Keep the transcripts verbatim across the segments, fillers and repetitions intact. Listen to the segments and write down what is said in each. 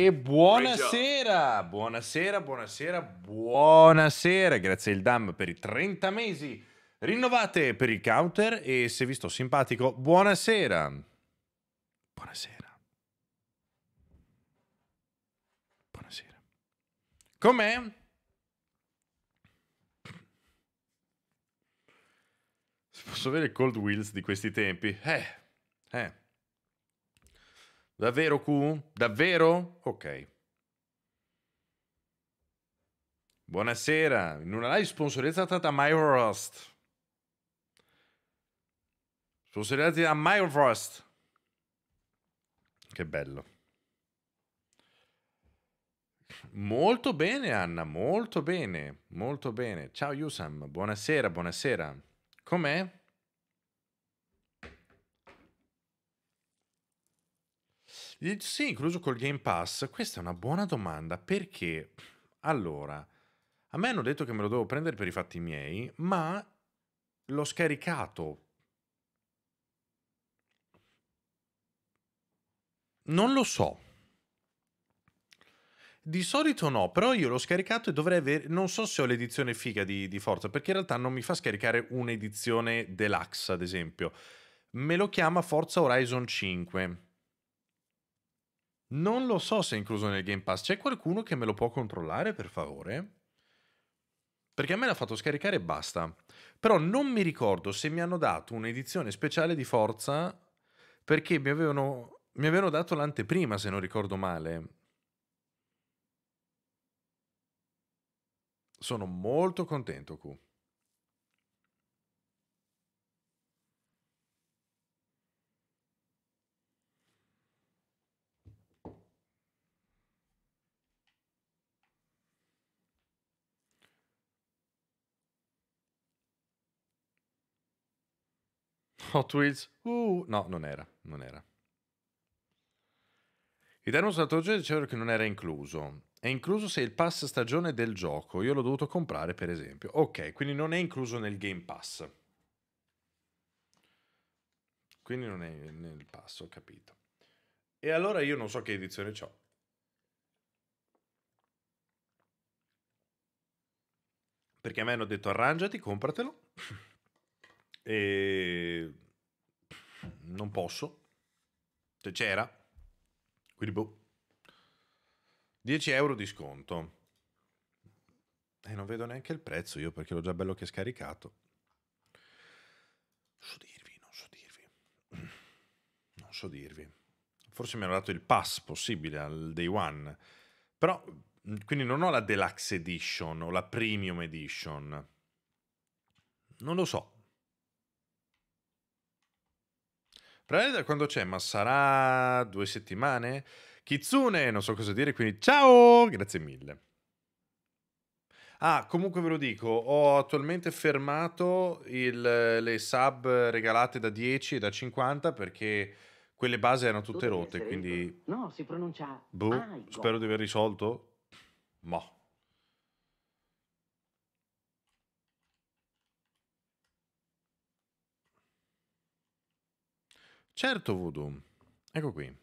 E buonasera, buonasera, buonasera, buonasera. Grazie il D A M per i trenta mesi. Rinnovate per il counter e se vi sto simpatico, buonasera. Buonasera. Buonasera. Com'è? Posso avere il Cold Wheels di questi tempi? Eh, eh. Davvero Q? Davvero? Ok. Buonasera, in una live sponsorizzata da MyRust. Sponsorizzati da MyRust. Che bello. Molto bene Anna, molto bene, molto bene. Ciao Yusam, buonasera, buonasera. Com'è? Sì, incluso col Game Pass. Questa è una buona domanda perché, allora, a me hanno detto che me lo devo prendere per i fatti miei, ma l'ho scaricato. Non lo so. Di solito no, però io l'ho scaricato e dovrei avere... Non so se ho l'edizione figa di, di Forza, perché in realtà non mi fa scaricare un'edizione deluxe, ad esempio. Me lo chiama Forza Horizon cinque. Non lo so se è incluso nel Game Pass. C'è qualcuno che me lo può controllare, per favore? Perché a me l'ha fatto scaricare e basta. Però non mi ricordo se mi hanno dato un'edizione speciale di Forza, perché mi avevano, mi avevano dato l'anteprima, se non ricordo male. Sono molto contento, Q. Hot Wheels? Uh, no, non era, non era. Il termo saltoggio dicevano che non era incluso. È incluso se il pass stagione del gioco. Io l'ho dovuto comprare, per esempio. Ok, quindi non è incluso nel Game Pass. Quindi non è nel pass, ho capito. E allora io non so che edizione c'ho. Perché a me hanno detto arrangiati, compratelo. E non posso. Cioè c'era. Quindi boh. dieci euro di sconto. E non vedo neanche il prezzo io perché l'ho già bello che scaricato. Non so dirvi, non so dirvi. Non so dirvi. Forse mi hanno dato il pass possibile al day one. Però, quindi non ho la deluxe edition o la premium edition. Non lo so. Però da quando c'è? Ma sarà due settimane? Kitsune, non so cosa dire, quindi ciao! Grazie mille. Ah, comunque ve lo dico, ho attualmente fermato il, le sub regalate da dieci e da cinquanta perché quelle base erano tutte rotte, quindi... No, si pronuncia... Boh, spero di aver risolto. Mo. Certo, Voodoo. Ecco qui.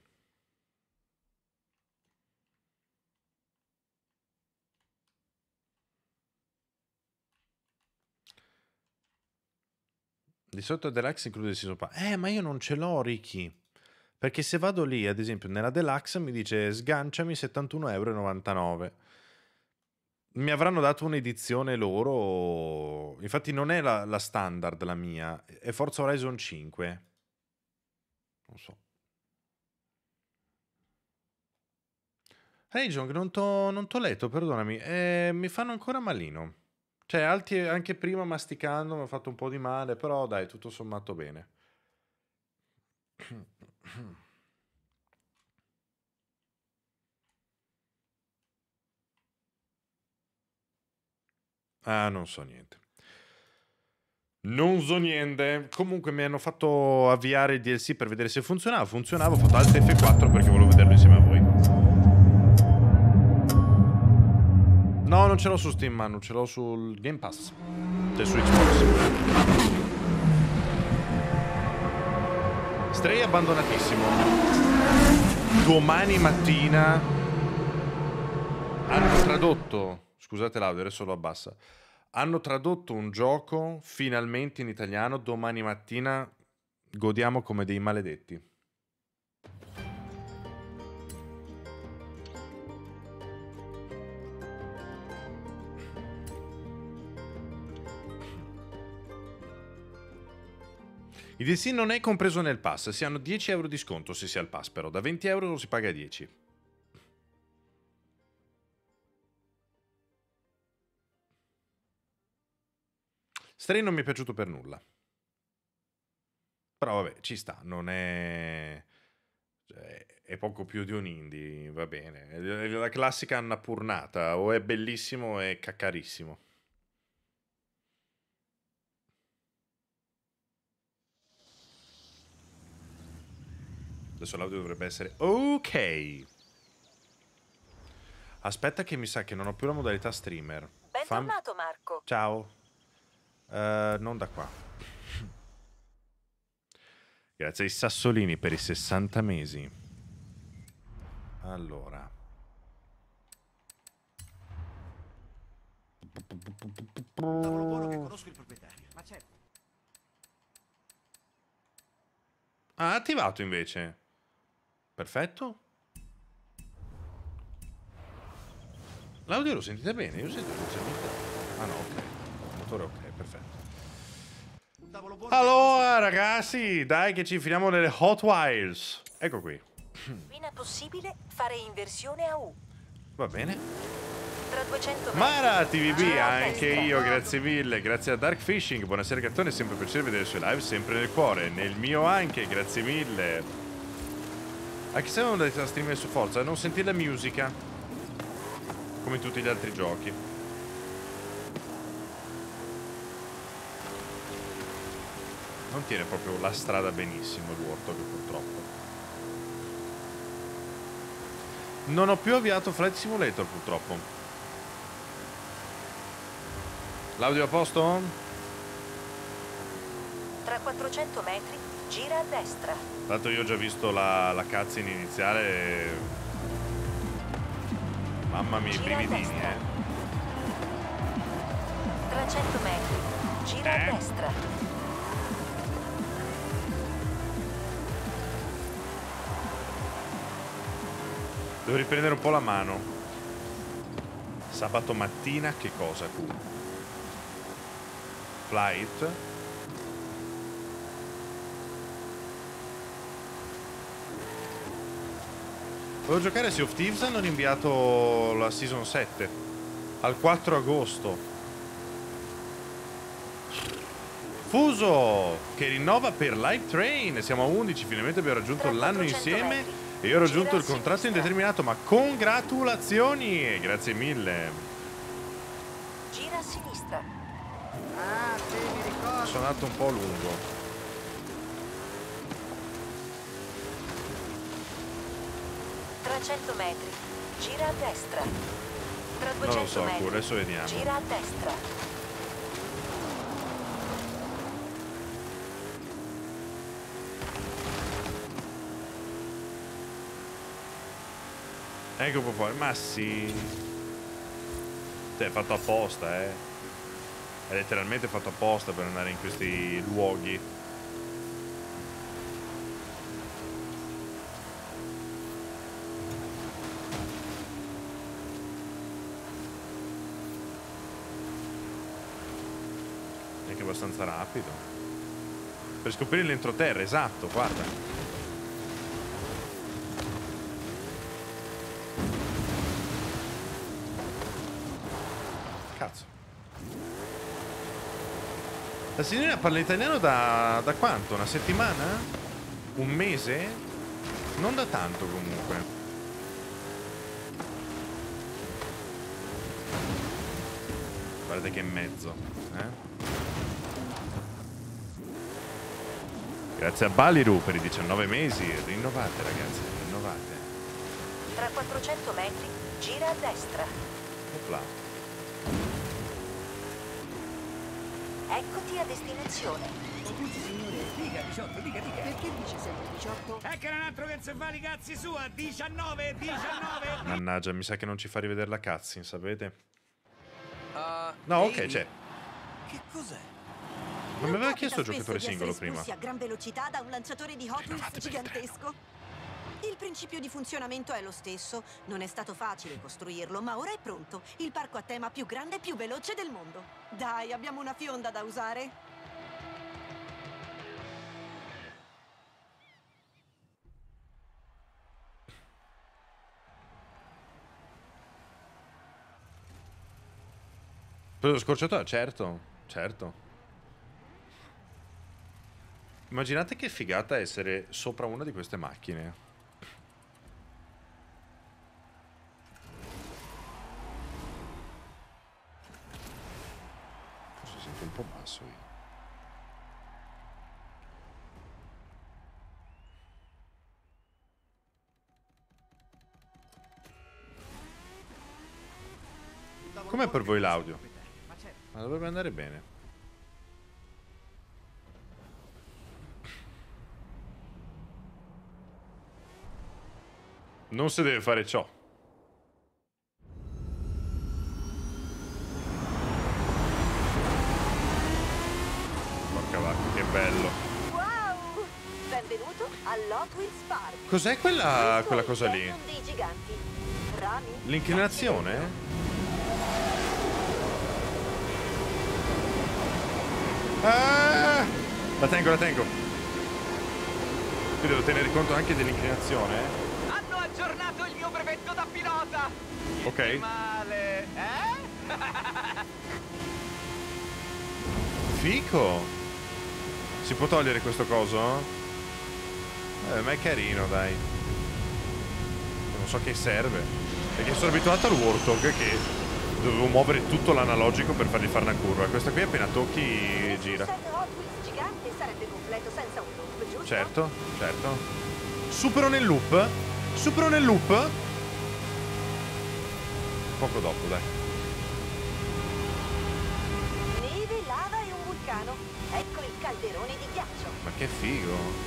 Di sotto Deluxe include il season pass. Eh, ma io non ce l'ho, Ricky. Perché se vado lì, ad esempio, nella Deluxe mi dice sganciami settantuno e novantanove euro. Mi avranno dato un'edizione loro. Infatti non è la, la standard la mia, è Forza Horizon cinque. Non so. Hey Jong, non t'ho non t'ho letto, perdonami. Eh, mi fanno ancora malino. Cioè, alti, anche prima masticando mi ha fatto un po' di male, però dai, tutto sommato bene. Ah, non so niente. Non so niente. Comunque mi hanno fatto avviare il D L C per vedere se funzionava. Funzionava, ho fatto Alt F quattro perché volevo vederlo insieme a voi. No, non ce l'ho su Steam, ma non ce l'ho sul Game Pass. Cioè su Xbox. Stray abbandonatissimo. Domani mattina tradotto, scusate l'audio, adesso lo abbassa. Hanno tradotto un gioco finalmente in italiano. Domani mattina godiamo come dei maledetti. Il D L C non è compreso nel pass, si hanno dieci euro di sconto se si ha il pass, però da venti euro si paga dieci. Stray non mi è piaciuto per nulla. Però vabbè, ci sta, non è... Cioè, è poco più di un indie, va bene. È la classica annapurnata, o è bellissimo o è caccarissimo. Adesso l'audio dovrebbe essere ok. Aspetta che mi sa che non ho più la modalità streamer. Bentornato, Marco. Ciao. Uh, non da qua. Grazie ai Sassolini per i sessanta mesi. Allora. Tavolo buono che conosco il proprietario. Ma certo. Ah, attivato invece. Perfetto. L'audio lo sentite bene? Io sento leggermente. Ah no, ok. Il motore ok, perfetto. Allora ragazzi, dai che ci infiliamo nelle Hot Wheels. Ecco qui. Appena possibile fare inversione a U. Va bene. Tra duecento Mara T V B, gira a anche destra. io, grazie mille. Grazie a Dark Fishing, buonasera Gattone, è sempre un piacere vedere le sue live, sempre nel cuore. Nel mio anche, grazie mille. Anche se non dovete streamare su Forza, non sentire la musica come in tutti gli altri giochi. Non tiene proprio la strada benissimo il Warthog, purtroppo. Non ho più avviato Flight Simulator, purtroppo. L'audio a posto? Tra quattrocento metri gira a destra. Tanto io ho già visto la, la cutscene iniziale e... Mamma mia, i Gira a brividini, destra. eh. Tra cento metri gira Eh? a destra. Devo riprendere un po' la mano. Sabato mattina, che cosa qui? Flight. Volevo giocare a Sea of Thieves, hanno rinviato la Season sette al quattro agosto. Fuso che rinnova per Live Train. Siamo a undici, finalmente abbiamo raggiunto l'anno insieme. metri. E io ho raggiunto Gira il a contratto sinistra. indeterminato, ma congratulazioni! Grazie mille. Gira a sinistra. Ah, sì, mi ricordo. Sono andato un po' lungo. Tra cento metri gira a destra. Tra Non lo duecento so, metri adesso vediamo. gira a destra. Ecco un po' fuori, ma sì. Cioè, è fatto apposta, eh. È letteralmente fatto apposta per andare in questi luoghi. È anche abbastanza rapido. Per scoprire l'entroterra, esatto, guarda. Cazzo. La signorina parla italiano da, da quanto? Una settimana? Un mese? Non da tanto comunque. Guardate che mezzo, eh? Grazie a Baliru per i diciannove mesi. Rinnovate ragazzi, rinnovate. Tra quattrocento metri gira a destra. Opla. Eccoti a destinazione. tutti, signore. Dica, diciotto, dica, dica. Perché dice sempre diciotto? È che era un altro che se fa i cazzi sua. diciannove, diciannove. Mannaggia, mi sa che non ci fa rivedere la cutscene, sapete? Uh, No, ok, ehi, c'è. Che cos'è? Non mi aveva capita chiesto il spesso giocatore di essere singolo prima. espulsi a gran velocità da un lanciatore di Hot Wheels Rinnovate per il gigantesco. Il principio di funzionamento è lo stesso. Non è stato facile costruirlo, ma ora è pronto. Il parco a tema più grande e più veloce del mondo. Dai, abbiamo una fionda da usare. Per lo scorciatoio, certo, certo. Immaginate che figata essere sopra una di queste macchine. Forse sento un po' basso io. Com'è per voi l'audio? Ma certo. Ma dovrebbe andare bene. Non si deve fare ciò. Porca vacca, che bello. Wow! Benvenuto all'Hot Wheels Park. Cos'è quella, Questo quella è cosa il lì? canyon dei giganti. Rami, L'inclinazione? Ah! La tengo, la tengo. Qui devo tenere conto anche dell'inclinazione. eh? Hanno aggiornato il mio brevetto da pilota! Ok. Che male, eh? Fico. Si può togliere questo coso? Eh, ma è carino, dai. Non so che serve. Perché sono abituato al Warthog che dovevo muovere tutto l'analogico per fargli fare una curva. Questa qui appena tocchi gira. set Hot Wheels gigante sarebbe completo senza un loop, giusto? Certo, certo. Supero nel loop. Supero nel loop. Poco dopo, dai. Neve, lava e un vulcano. Ecco il calderone di ghiaccio. Ma che figo.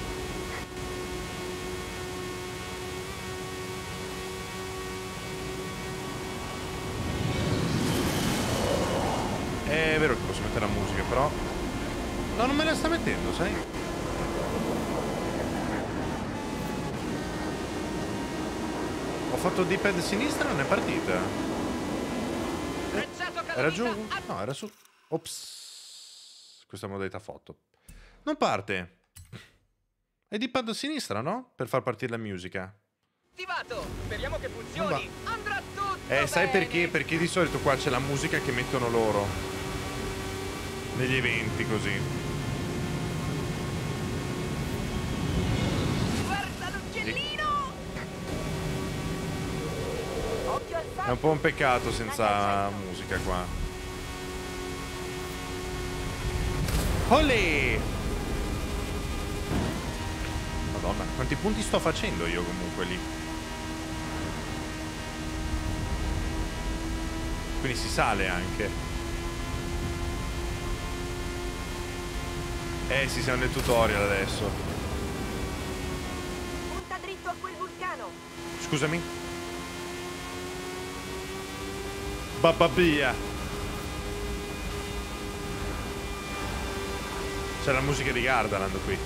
È vero che posso mettere la musica, però... No, non me la sta mettendo, sai? Ho fatto D-pad sinistra e non è partita. Era giù? No, era su... Ops. Questa modalità foto. Non parte. È D-pad sinistra, no? Per far partire la musica. Attivato! Speriamo che funzioni! Andrà tutto Eh, sai bene. perché? Perché di solito qua c'è la musica che mettono loro. Negli eventi, così. Guarda l'uccellino! Occhio al È salto. un po' un peccato senza musica qua. Olè! Madonna, quanti punti sto facendo io comunque lì? Quindi si sale anche. Eh sì, siamo nel tutorial adesso. Punta dritto a quel vulcano. Scusami. Bababia. C'è la musica di Gardaland qui.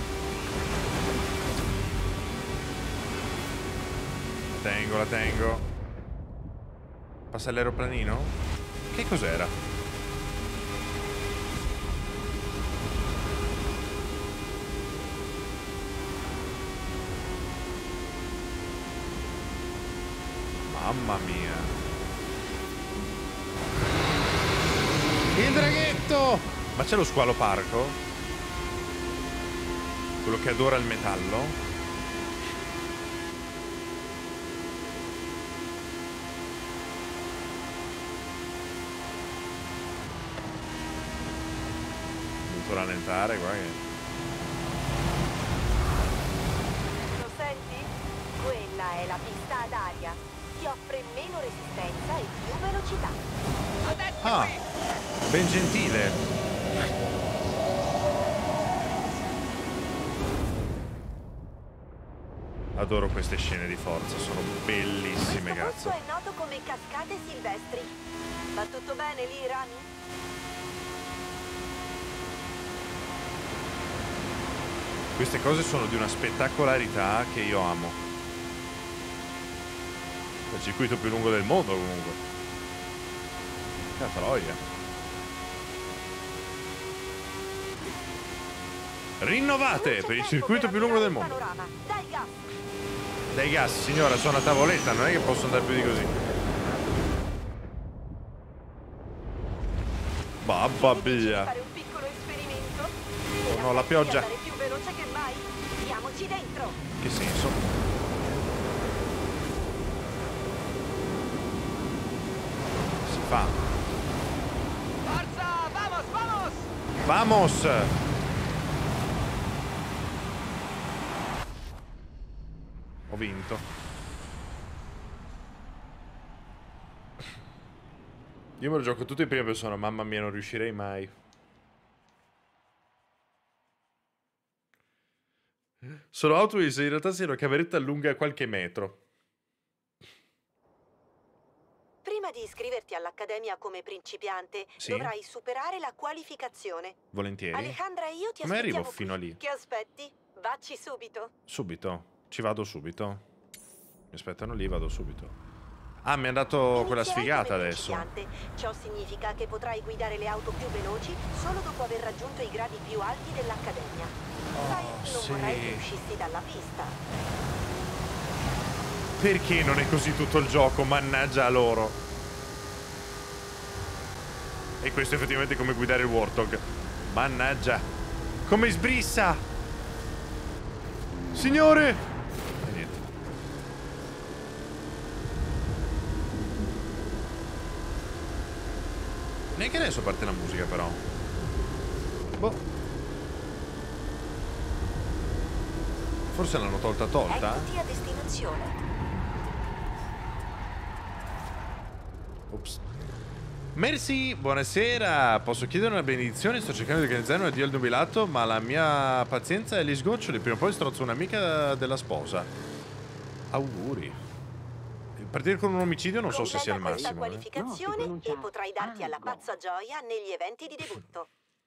La tengo, la tengo. Passa l'aeroplanino? Che cos'era? Mamma mia. Il draghetto! Ma c'è lo squalo parco? Quello che adora il metallo? Dovuto rallentare, guarda che... Lo senti? Quella è la pista ad aria. Ti offre meno resistenza e più velocità. Adesso Ah, qui! ben gentile. Adoro queste scene di forza, sono bellissime, Questo cazzo. posto è noto come Cascate Silvestri. Va tutto bene lì, Rami? Queste cose sono di una spettacolarità che io amo. Il circuito più lungo del mondo, comunque. Che troia. Rinnovate per il circuito più lungo del mondo. Dai gas! Dai gas, signora, sono a tavoletta, non è che posso andare più di così. Babba mia. Fare un piccolo esperimento? Oh no, la pioggia. Andare più veloce che mai? Diamoci dentro! Che senso? Si fa. Forza, vamos, vamos! Vamos! Ho vinto. Io me lo gioco tutto in prima persona, mamma mia, non riuscirei mai. Sono Hot Wheels, in realtà sei una cameretta lunga qualche metro. Prima di iscriverti all'accademia come principiante, Sì? dovrai superare la qualificazione. Volentieri. Alejandra e io ti Come arrivo aspettiamo fino qui. lì? Che aspetti? Vacci subito. Subito. Ci vado subito. Mi aspettano lì, vado subito. Ah, mi ha dato quella Inizierai sfigata come adesso. principiante. Ciò significa che potrai guidare le auto più veloci solo dopo aver raggiunto i gradi più alti dell'accademia. Sai, non sì. vorrei che uscissi dalla pista. Perché non è così tutto il gioco? Mannaggia a loro. E questo è effettivamente come guidare il Warthog. Mannaggia. Come sbrissa. Signore. E niente. Neanche adesso parte la musica, però. Boh. Forse l'hanno tolta tolta? Eccoti a destinazione. Ops. Merci, buonasera. Posso chiedere una benedizione? Sto cercando di organizzare un addio al nubilato, ma la mia pazienza è agli sgoccioli. Prima o poi strozzo un'amica della sposa. Auguri. Partire con un omicidio non so se sia il Completa massimo. questa Eh. qualificazione No, si pronuncia e potrai darti alla Argo. pazza gioia negli eventi di debutto.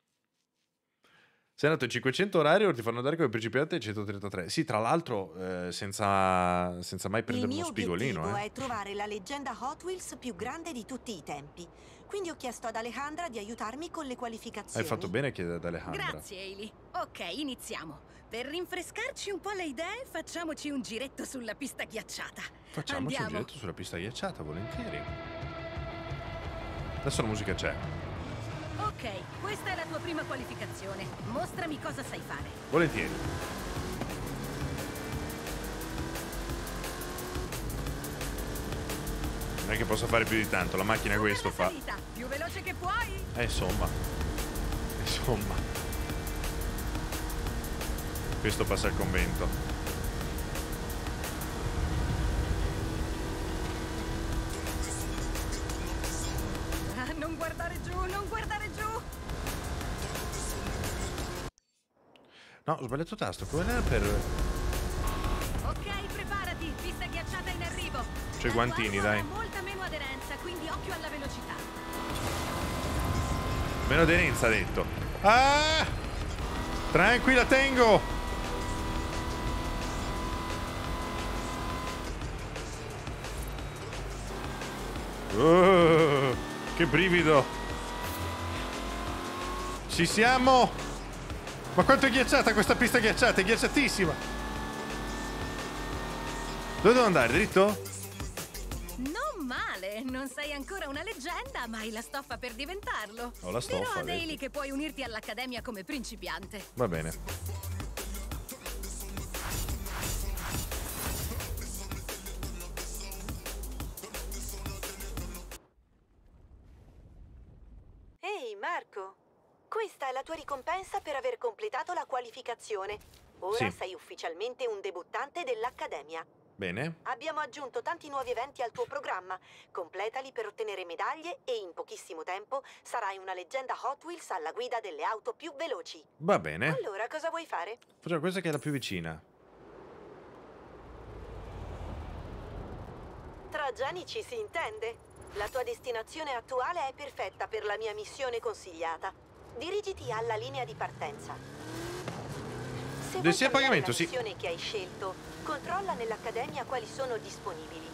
Sei andato in cinquecento orari o ti fanno andare come principiante ai centotrentatré? Sì, tra l'altro, eh, senza, senza mai Il prendere uno mio spigolino. obiettivo Eh. è trovare la leggenda Hot Wheels più grande di tutti i tempi. Quindi ho chiesto ad Alejandra di aiutarmi con le qualificazioni. Hai fatto bene a chiedere ad Alejandra. Grazie, Hailey. Ok, iniziamo. Per rinfrescarci un po' le idee, facciamoci un giretto sulla pista ghiacciata. Facciamoci Andiamo. un giretto sulla pista ghiacciata, volentieri. Adesso la musica c'è. Ok, questa è la tua prima qualificazione. Mostrami cosa sai fare. Volentieri. Non è che possa fare più di tanto, la macchina Super questo la fa. salita, più veloce che puoi. Eh, insomma. Insomma. Questo passa al convento. Ah, non guardare giù, non guardare giù. No, ho sbagliato tasto. Come era per... Ok, preparati, pista ghiacciata in arrivo. C'ho i guantini, La tua dai. ha molta meno aderenza, quindi occhio alla velocità. Meno aderenza, ha detto. Ah! Tranquilla, tengo! Oh, che brivido! Ci siamo! Ma quanto è ghiacciata questa pista ghiacciata? È ghiacciatissima! Dove devo andare? Dritto? Non male, non sei ancora una leggenda, ma hai la stoffa per diventarlo. Ho la stoffa, Dirò a vedi. Hailey che puoi unirti all'accademia come principiante. Va bene. Ehi, Marco. Questa è la tua ricompensa per aver completato la qualificazione. Ora Sì. sei ufficialmente un debuttante dell'accademia. Bene. Abbiamo aggiunto tanti nuovi eventi al tuo programma. Completali per ottenere medaglie e in pochissimo tempo sarai una leggenda Hot Wheels alla guida delle auto più veloci. Va bene. Allora, cosa vuoi fare? Facciamo questa che è la più vicina. Tra geni ci si intende. La tua destinazione attuale è perfetta per la mia missione consigliata. Dirigiti alla linea di partenza. Se vuoi Sia cambiare pagamento, la sì. missione che hai scelto, controlla nell'accademia quali sono disponibili.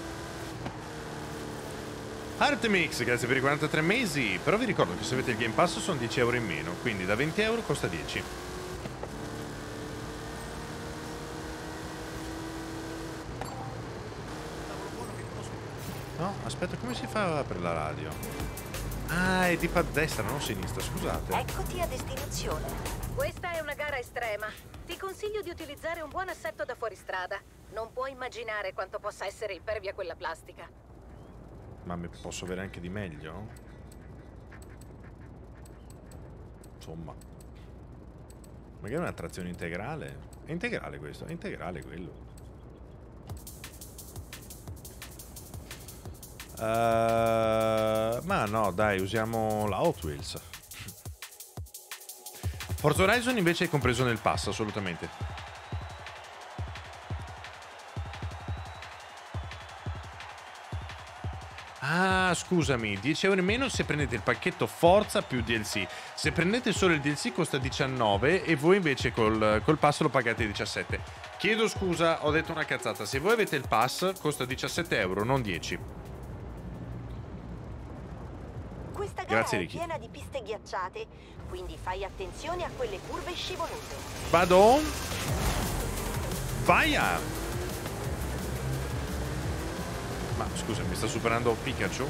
Artemix, grazie per i quarantatré mesi. Però vi ricordo che se avete il Game Pass sono dieci euro in meno, quindi da venti euro costa dieci. No, aspetta, come si fa per la radio? Ah, è tipo a destra, non a sinistra, scusate. Eccoti a destinazione. Questa è una gara estrema. Ti consiglio di utilizzare un buon assetto da fuoristrada. Non puoi immaginare quanto possa essere impervia quella plastica. Ma mi posso avere anche di meglio? Insomma. Magari una trazione integrale? È integrale questo, è integrale quello. Uh, ma no, dai, usiamo la Hot Wheels. Forza Horizon invece è compreso nel pass, assolutamente. Ah, scusami, dieci euro in meno se prendete il pacchetto Forza più D L C. Se prendete solo il D L C costa diciannove e voi invece col, col pass lo pagate diciassette. Chiedo scusa, ho detto una cazzata. Se voi avete il pass costa diciassette euro, non dieci. Questa gara Grazie, è Ricky. piena di piste ghiacciate, quindi fai attenzione a quelle curve scivolose. Vado. Vaia. Ma scusa, mi sta superando Pikachu?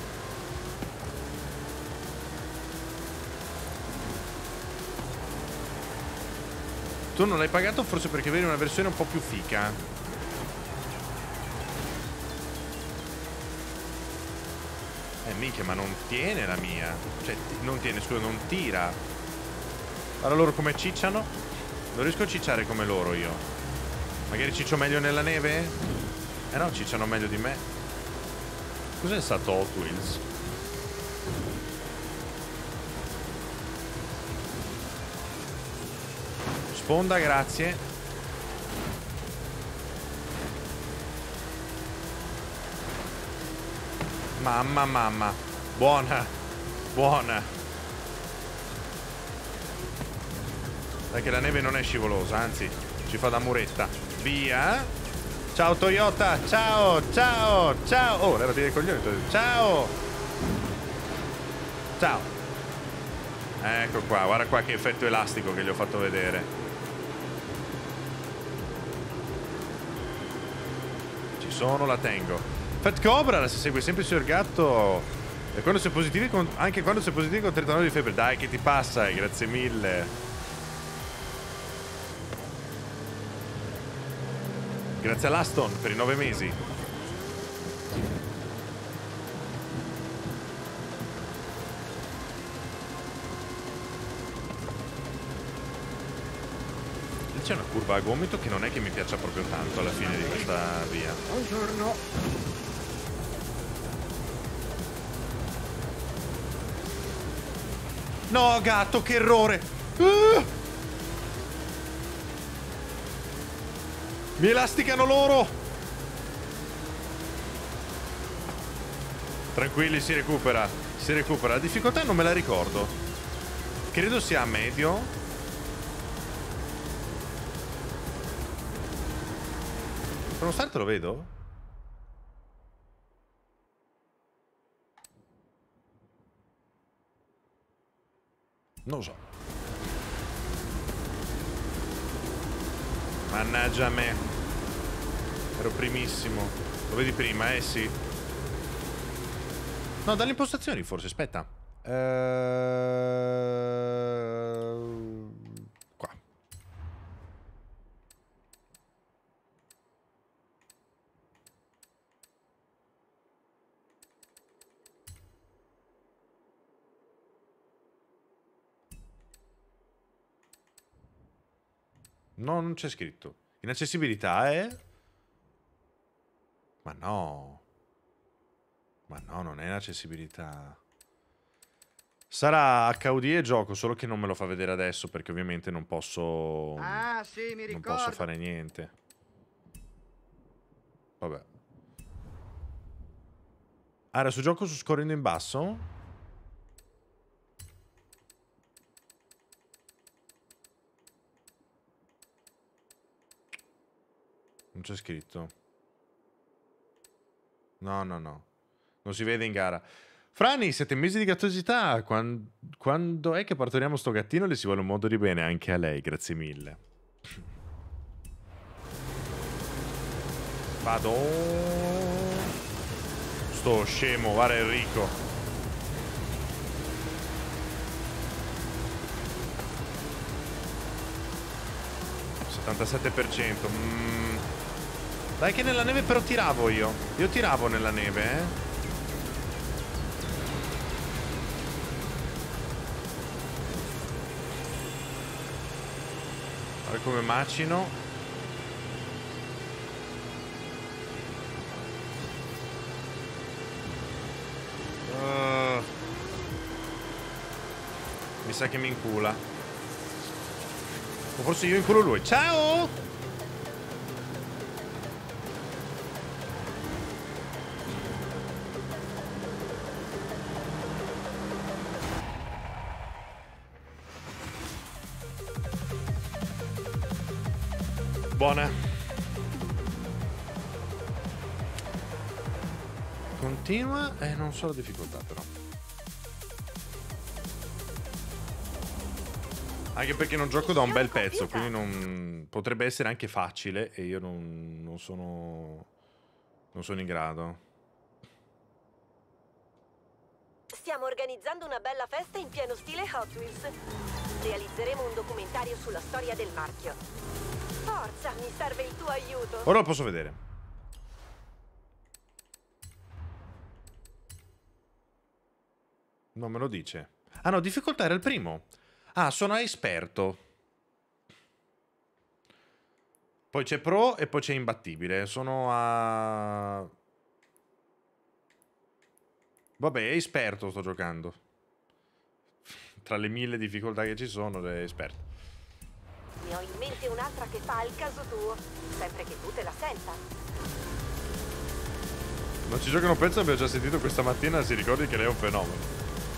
Tu non l'hai pagato forse perché vedi una versione un po' più fica. Eh, minchia, ma non tiene la mia. Cioè, non tiene, scusa, non tira. Allora loro come cicciano? Non riesco a cicciare come loro io. Magari ciccio meglio nella neve? Eh no, cicciano meglio di me. Cos'è stato Hot Wheels? Sponda, grazie. Mamma, mamma. Buona. Buona. Dai che la neve non è scivolosa, anzi, ci fa da muretta. Via. Ciao Toyota. Ciao, ciao, ciao. Oh, levati dei coglioni. Ciao. Ciao. Ecco qua, guarda qua che effetto elastico che gli ho fatto vedere. Ci sono, la tengo. Fat Cobra, se segue sempre il signor Gatto. E quando sei positivi con, anche quando sei positivi con trentanove di febbre. Dai che ti passa, eh, grazie mille. Grazie all'Aston per i nove mesi. C'è una curva a gomito che non è che mi piaccia proprio tanto alla fine di questa via. Buongiorno. No, gatto, che errore! Uh! Mi elasticano loro! Tranquilli, si recupera. Si recupera. La difficoltà non me la ricordo. Credo sia a medio. Per uno start lo vedo? Non lo so. Mannaggia a me. Ero primissimo. Lo vedi prima, eh sì. No, dalle impostazioni forse, aspetta. Ehm... Qua. No, non c'è scritto. Inaccessibilità è... Ma no. Ma no, non è inaccessibilità. Sarà H U D e gioco, solo che non me lo fa vedere adesso perché ovviamente non posso... Ah, sì, mi Non ricordo. posso fare niente. Vabbè. Ah, era su gioco su scorrendo in basso? Non c'è scritto. No, no, no. Non si vede in gara. Frani, sette mesi di gattosità. Quando, quando è che partoriamo sto gattino? Le si vuole un modo di bene anche a lei. Grazie mille. Vado. Sto scemo, guarda Enrico. settantasette per cento. Mm. Dai che nella neve però tiravo io. Io tiravo nella neve, eh. Guarda come macino. Uh, mi sa che mi incula. O forse io inculo lui. Ciao! Buona. Continua e eh, non so la difficoltà però. Anche perché non gioco da un bel pezzo, quindi non potrebbe essere anche facile e io non, non sono non sono in grado. Stiamo organizzando una bella festa in pieno stile Hot Wheels. Realizzeremo un documentario sulla storia del marchio. Forza, mi serve il tuo aiuto. Ora lo posso vedere. Non me lo dice. Ah no, difficoltà era il primo. Ah, sono a esperto. Poi c'è pro e poi c'è imbattibile. Sono a... Vabbè, è esperto sto giocando. Tra le mille difficoltà che ci sono, è esperto. Ne ho in mente un'altra che fa al caso tuo, sempre che tu te la senta. Non ci giocano pezzo, abbiamo già sentito questa mattina, si ricordi che lei è un fenomeno.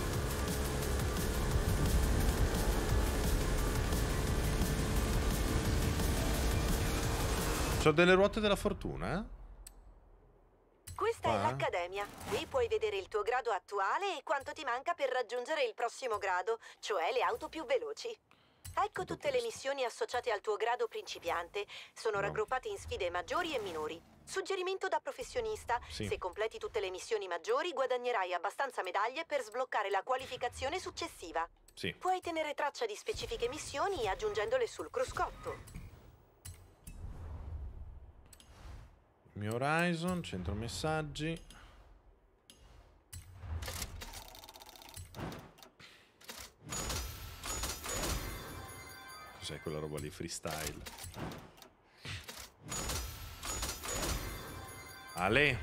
C'ho delle ruote della fortuna, eh? Questa Ah. è l'accademia. Qui puoi vedere il tuo grado attuale e quanto ti manca per raggiungere il prossimo grado, cioè le auto più veloci. Ecco tutte le missioni associate al tuo grado principiante. Sono No. raggruppate in sfide maggiori e minori. Suggerimento da professionista: Sì. se completi tutte le missioni maggiori guadagnerai abbastanza medaglie per sbloccare la qualificazione successiva. Sì. Puoi tenere traccia di specifiche missioni aggiungendole sul cruscotto. Il mio Horizon, centro messaggi. Cos'è quella roba lì? Freestyle. Ale.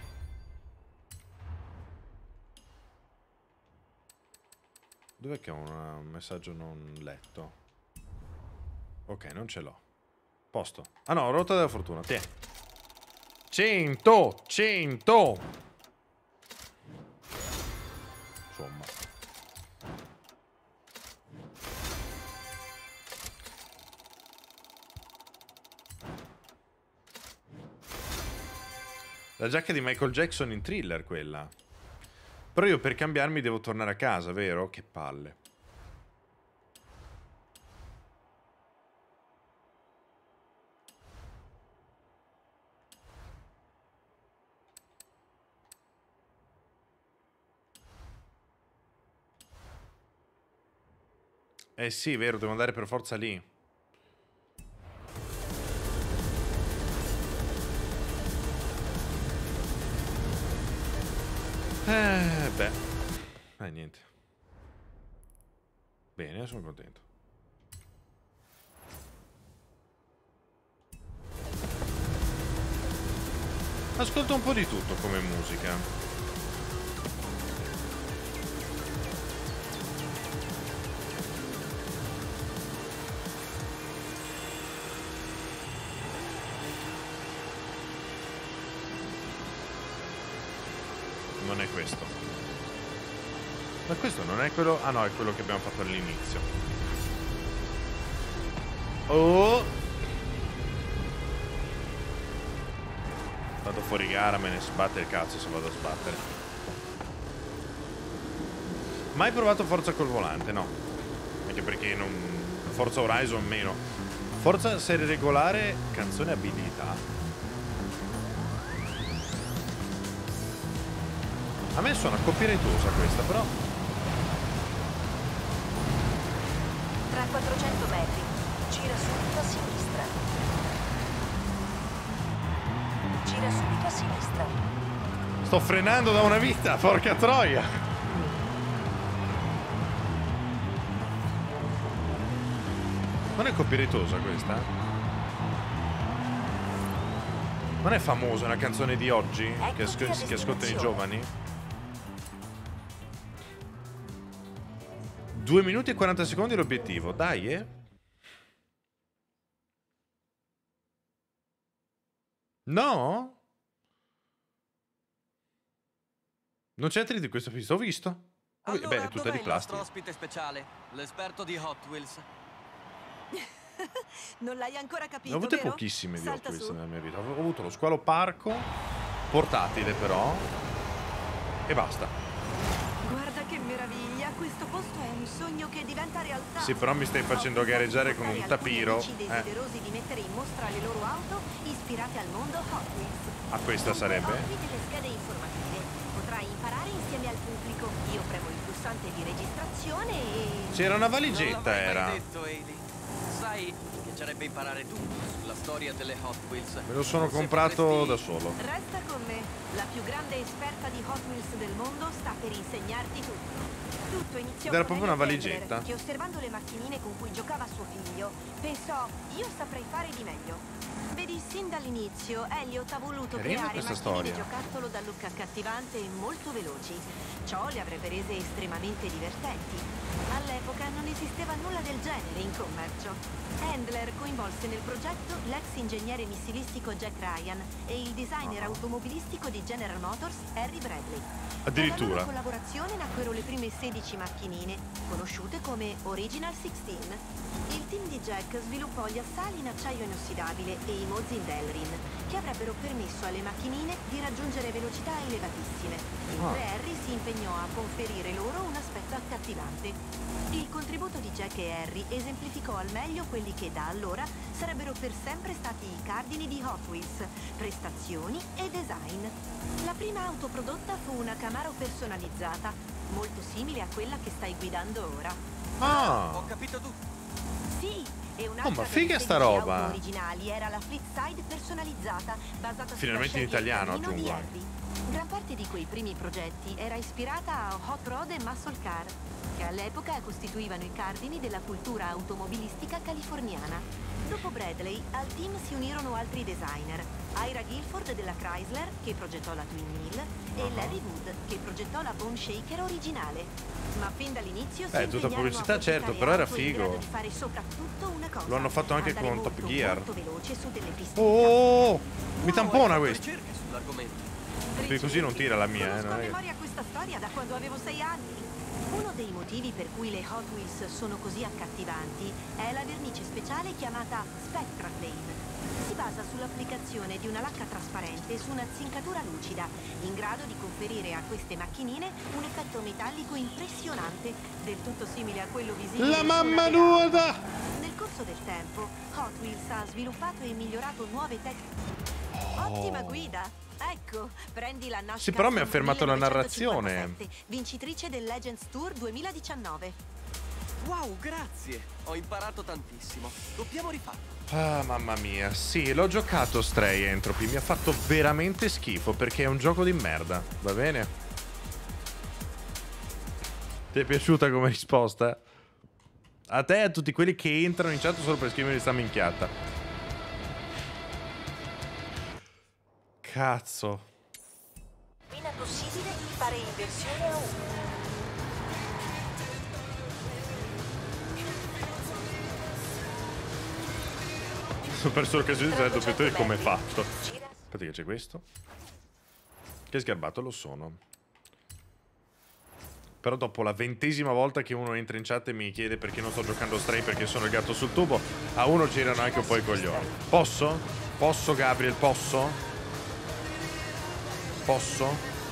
Dov'è che ho un messaggio non letto? Ok, non ce l'ho. Posto. Ah no, ruota della fortuna. Tiè. cento! cento! Insomma. La giacca di Michael Jackson in Thriller, quella. Però io per cambiarmi devo tornare a casa, vero? Che palle. Eh sì, vero, devo andare per forza lì. Eh, beh. Eh, niente. Bene, sono contento. Ascolto un po' di tutto come musica. non è questo. Ma questo non è quello... Ah no, è quello che abbiamo fatto all'inizio. Oh! Vado fuori gara, me ne sbatte il cazzo se vado a sbattere. Mai provato Forza col volante? No. Anche perché non... Forza Horizon meno. Forza serie regolare, canzone abilità. A me suona copyrightosa questa, però. Tra quattrocento metri, gira subito a sinistra. Gira subito a sinistra. Sto frenando da una vita, porca troia. Non è copyrightosa questa? Non è famosa una canzone di oggi che, as che ascoltano i giovani? due minuti e quaranta secondi l'obiettivo, dai, eh? No? Non c'è altri di questo visto? Ho visto? Allora, beh, è tutta di dov'è il nostro plastica. ospite speciale? L'esperto di Hot Wheels. Non l'hai ancora capito, Ne ho avute vero? pochissime di Salta Hot Wheels su. nella mia vita. Ho avuto lo squalo parco, portatile però, e basta. Guarda che meraviglia, questo posto è un sogno che diventa realtà. Sì, però mi stai facendo gareggiare con un tapiro. Alcuni amici desiderosi di mettere in mostra le loro auto ispirate al mondo Hot Wheels. Ah, questa sarebbe? Ospiti le schede informative. Potrai imparare insieme al pubblico. Io premo il pulsante di registrazione e... C'era una Non valigetta, l'avrei era. mai detto, Hailey. Sai, mi piacerebbe imparare tutto sulla storia delle Hot Wheels. Me lo sono Se comprato potresti- da solo. Resta con me. La più grande esperta di Hot Wheels del mondo sta per insegnarti tutto. Tutto iniziò Ed era con proprio una Elliot valigetta. Endler, che osservando le macchinine con cui giocava suo figlio, pensò, io saprei fare di meglio. Vedi, sin dall'inizio, Elliot ha voluto Carina creare questa macchine storia. di giocattolo dal look accattivante e molto veloci. Ciò le avrebbe rese estremamente divertenti. All'epoca non esisteva nulla del genere in commercio. Handler coinvolse nel progetto l'ex ingegnere missilistico Jack Ryan e il designer automobilistico di General Motors Harry Bradley. Addirittura. Dalla loro collaborazione nacquero le prime sedici macchinine, conosciute come Original sedici. Il team di Jack sviluppò gli assali in acciaio inossidabile e i mozzi in Delrin, che avrebbero permesso alle macchinine di raggiungere velocità elevatissime, mentre Ah. Harry si impegnò a conferire loro un aspetto accattivante. Il contributo di Jack e Harry esemplificò al meglio quelli che da allora sarebbero per sempre stati i cardini di Hot Wheels, prestazioni e design. La prima auto prodotta fu una Camaro personalizzata, molto simile a quella che stai guidando ora. Ah, Ho capito tutto. Sì, e un'altra Oh, ma delle figa sta sedici roba. auto originali era la Fleetside personalizzata, basata Finalmente in sulla scia italiano, di Alpino di aggiungo Harry. Gran parte di quei primi progetti era ispirata a Hot Rod e Muscle Car, che all'epoca costituivano i cardini della cultura automobilistica californiana. Dopo Bradley, al team si unirono altri designer, Ira Guilford della Chrysler, che progettò la Twin Mill, e Larry Wood, che progettò la Bone Shaker originale. Ma fin dall'inizio si Eh, tutta impegnarono pubblicità, a certo, progettare però era auto in figo. grado di fare soprattutto una cosa, Lo hanno fatto anche andare con molto, Top Gear. molto veloce su delle piste. Oh, mi Wow, tampona hai fatto questo. ricerche sull'argomento. Perché così non tira la mia, eh, Conosco non a è che- memoria questa storia da quando avevo sei anni. Uno dei motivi per cui le Hot Wheels sono così accattivanti è la vernice speciale chiamata Spectra Flame. Si basa sull'applicazione di una lacca trasparente su una zincatura lucida, in grado di conferire a queste macchinine un effetto metallico impressionante, del tutto simile a quello visibile La su mamma una Pegasi. nuda! Nel corso del tempo, Hot Wheels ha sviluppato e migliorato nuove tecniche. Ottima guida! Ecco, prendi la NASCAR Sì, però mi ha fermato la millenovecentocinquantasette, narrazione. vincitrice del Legends Tour duemiladiciannove. Wow, grazie. Ho imparato tantissimo. Dobbiamo rifarlo. Ah, mamma mia, sì, l'ho giocato Stray Entropy, mi ha fatto veramente schifo perché è un gioco di merda, va bene? Ti è piaciuta come risposta? A te e a tutti quelli che entrano in chat solo per scrivere sta minchiata. Cazzo. Appena possibile, fare inversione a uno. Ho perso l'occasione di Tra dire al doppiatore come è duecento fatto. Gira. Aspetta che c'è questo. Che sgarbato lo sono. Però dopo la ventesima volta che uno entra in chat e mi chiede perché non sto giocando Stray perché sono il gatto sul tubo, a uno girano anche un po' i coglioni. Posso? Posso, Gabriel? Posso? Posso?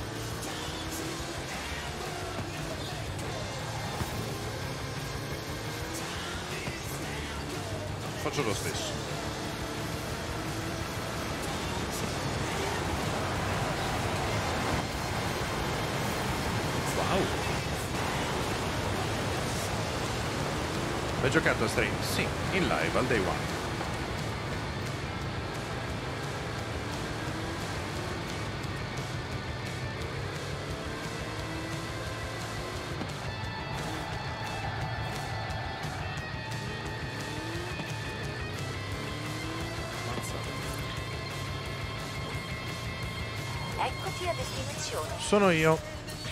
Faccio lo stesso. Wow. Hai giocato a Stray? Sì, in live al day one. Eccoti a destinazione. Sono io.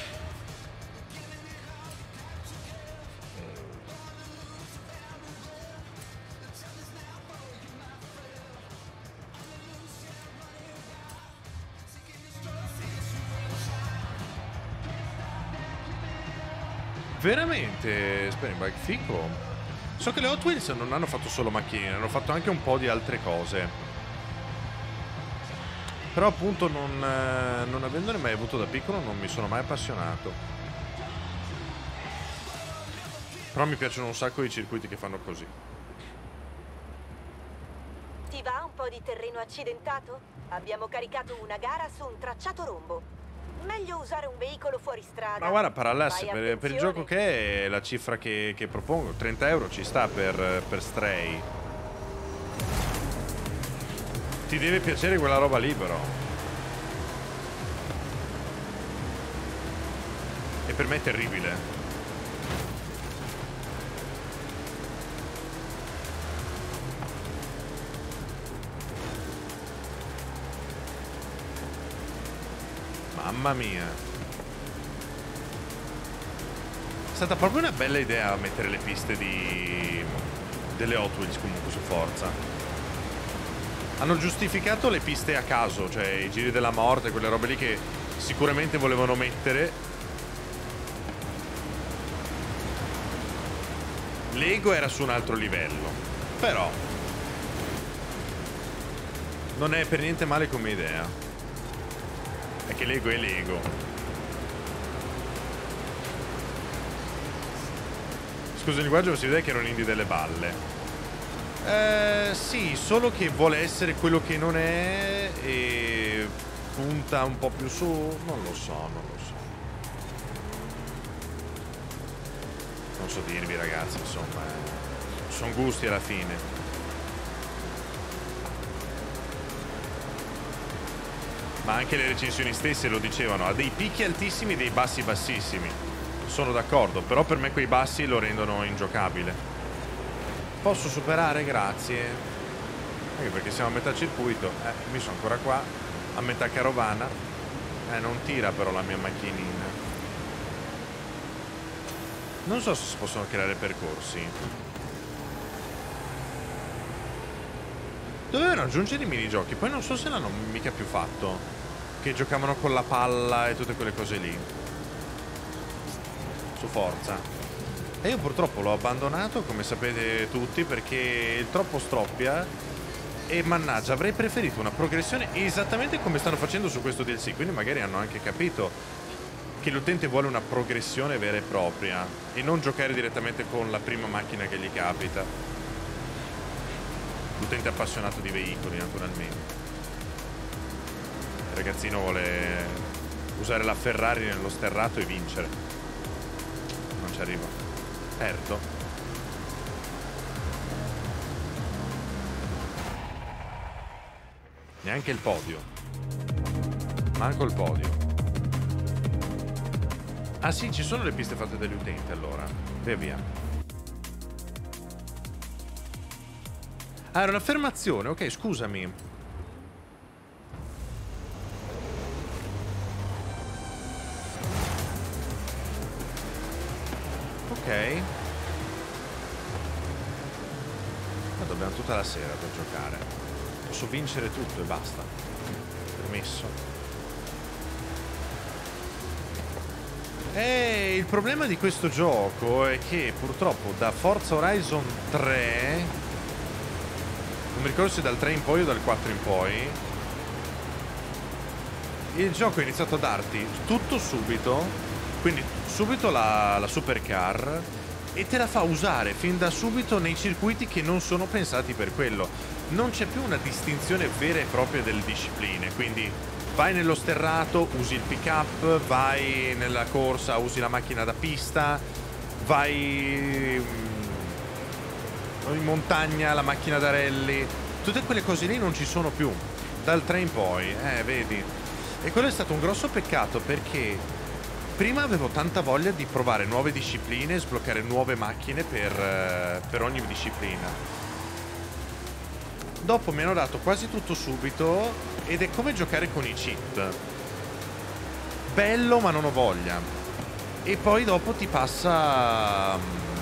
Veramente, Spinning Bike fico. So che le Hot Wheels non hanno fatto solo macchine, hanno fatto anche un po' di altre cose. Però appunto non, eh, non avendone mai avuto da piccolo non mi sono mai appassionato. Però mi piacciono un sacco i circuiti che fanno così. Ti va un po' di terreno accidentato? Abbiamo caricato una gara su un tracciato rombo. Meglio usare un veicolo fuori strada. Ma guarda, Parallax, Fai per, per il attenzione. gioco che è, la cifra che, che propongo, trenta euro ci sta per, per Stray. Ti deve piacere quella roba lì, però. E per me è terribile. Mamma mia. È stata proprio una bella idea mettere le piste di... delle Hot Wheels comunque su Forza. Hanno giustificato le piste a caso, cioè i giri della morte, quelle robe lì che sicuramente volevano mettere. Lego era su un altro livello, però non è per niente male come idea. È che Lego è Lego. Scusa il linguaggio, ma si vede che era un indie delle balle. Eh, sì, solo che vuole essere quello che non è e punta un po' più su. Non lo so, non lo so. Non so dirvi, ragazzi, insomma. Eh. Sono gusti alla fine. Ma anche le recensioni stesse lo dicevano, ha dei picchi altissimi e dei bassi bassissimi. Sono d'accordo, però per me quei bassi lo rendono ingiocabile. Posso superare? Grazie. Anche perché siamo a metà circuito. Eh, mi sono ancora qua, a metà carovana. Eh, non tira però la mia macchinina. Non so se si possono creare percorsi. Dovevano aggiungere i minigiochi, poi non so se l'hanno mica più fatto. Che giocavano con la palla e tutte quelle cose lì. Su Forza. E io purtroppo l'ho abbandonato, come sapete tutti, perché il troppo stroppia. E mannaggia, avrei preferito una progressione esattamente come stanno facendo su questo D L C. Quindi magari hanno anche capito che l'utente vuole una progressione vera e propria e non giocare direttamente con la prima macchina che gli capita. L'utente appassionato di veicoli, naturalmente. Il ragazzino vuole usare la Ferrari nello sterrato e vincere. Non ci arriva. Perdo. Neanche il podio. Manco il podio. Ah sì, ci sono le piste fatte dagli utenti allora. Via via. Ah, era un'affermazione. Ok, scusami. Ok. Ma dobbiamo tutta la sera per giocare. Posso vincere tutto e basta. Permesso. Ehi, E il problema di questo gioco è che purtroppo da Forza Horizon tre, non mi ricordo se dal tre in poi o dal quattro in poi, il gioco ha iniziato a darti tutto subito, quindi subito la, la supercar, e te la fa usare fin da subito nei circuiti che non sono pensati per quello. Non c'è più una distinzione vera e propria delle discipline, quindi vai nello sterrato, usi il pick up, vai nella corsa, usi la macchina da pista, vai in montagna, la macchina da rally, tutte quelle cose lì non ci sono più dal tre in poi, eh vedi. E quello è stato un grosso peccato, perché prima avevo tanta voglia di provare nuove discipline, sbloccare nuove macchine per, per ogni disciplina. Dopo mi hanno dato quasi tutto subito ed è come giocare con i cheat. Bello, ma non ho voglia. E poi dopo ti passa...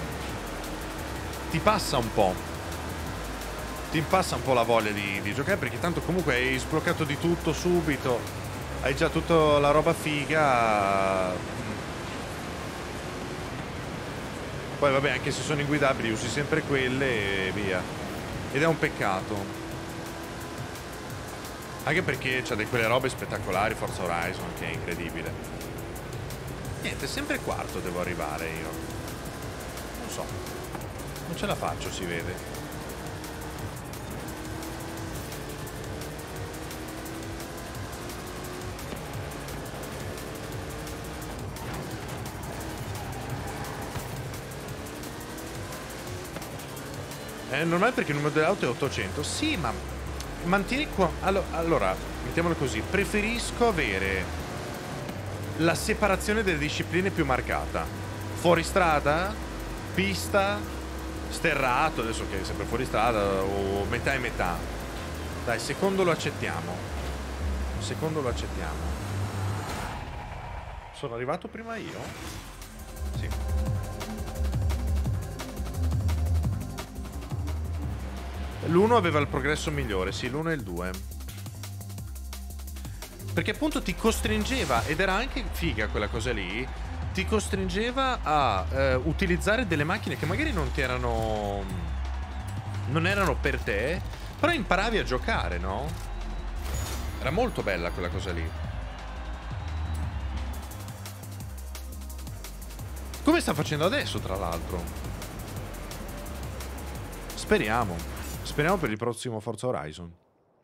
Ti passa un po'. Ti passa un po' la voglia di, di giocare, perché tanto comunque hai sbloccato di tutto subito. Hai già tutta la roba figa. Poi vabbè, anche se sono inguidabili usi sempre quelle e via. Ed è un peccato. Anche perché c'ha di quelle robe spettacolari Forza Horizon, che è incredibile. Niente, sempre quarto devo arrivare io. Non so. Non ce la faccio, si vede. È normale perché il numero dell'auto è ottocento. Sì, ma mantieni qua. Allo allora, mettiamolo così. Preferisco avere la separazione delle discipline più marcata. Fuoristrada, pista, sterrato, adesso che è sempre fuoristrada, o metà e metà. Dai, secondo lo accettiamo. Secondo lo accettiamo. Sono arrivato prima io? Sì. L'uno aveva il progresso migliore, sì, l'uno e il due. Perché appunto ti costringeva, ed era anche figa quella cosa lì, ti costringeva a eh, utilizzare delle macchine che magari non ti erano... non erano per te, però imparavi a giocare, no? Era molto bella quella cosa lì. Come sta facendo adesso, tra l'altro? Speriamo. Speriamo per il prossimo Forza Horizon.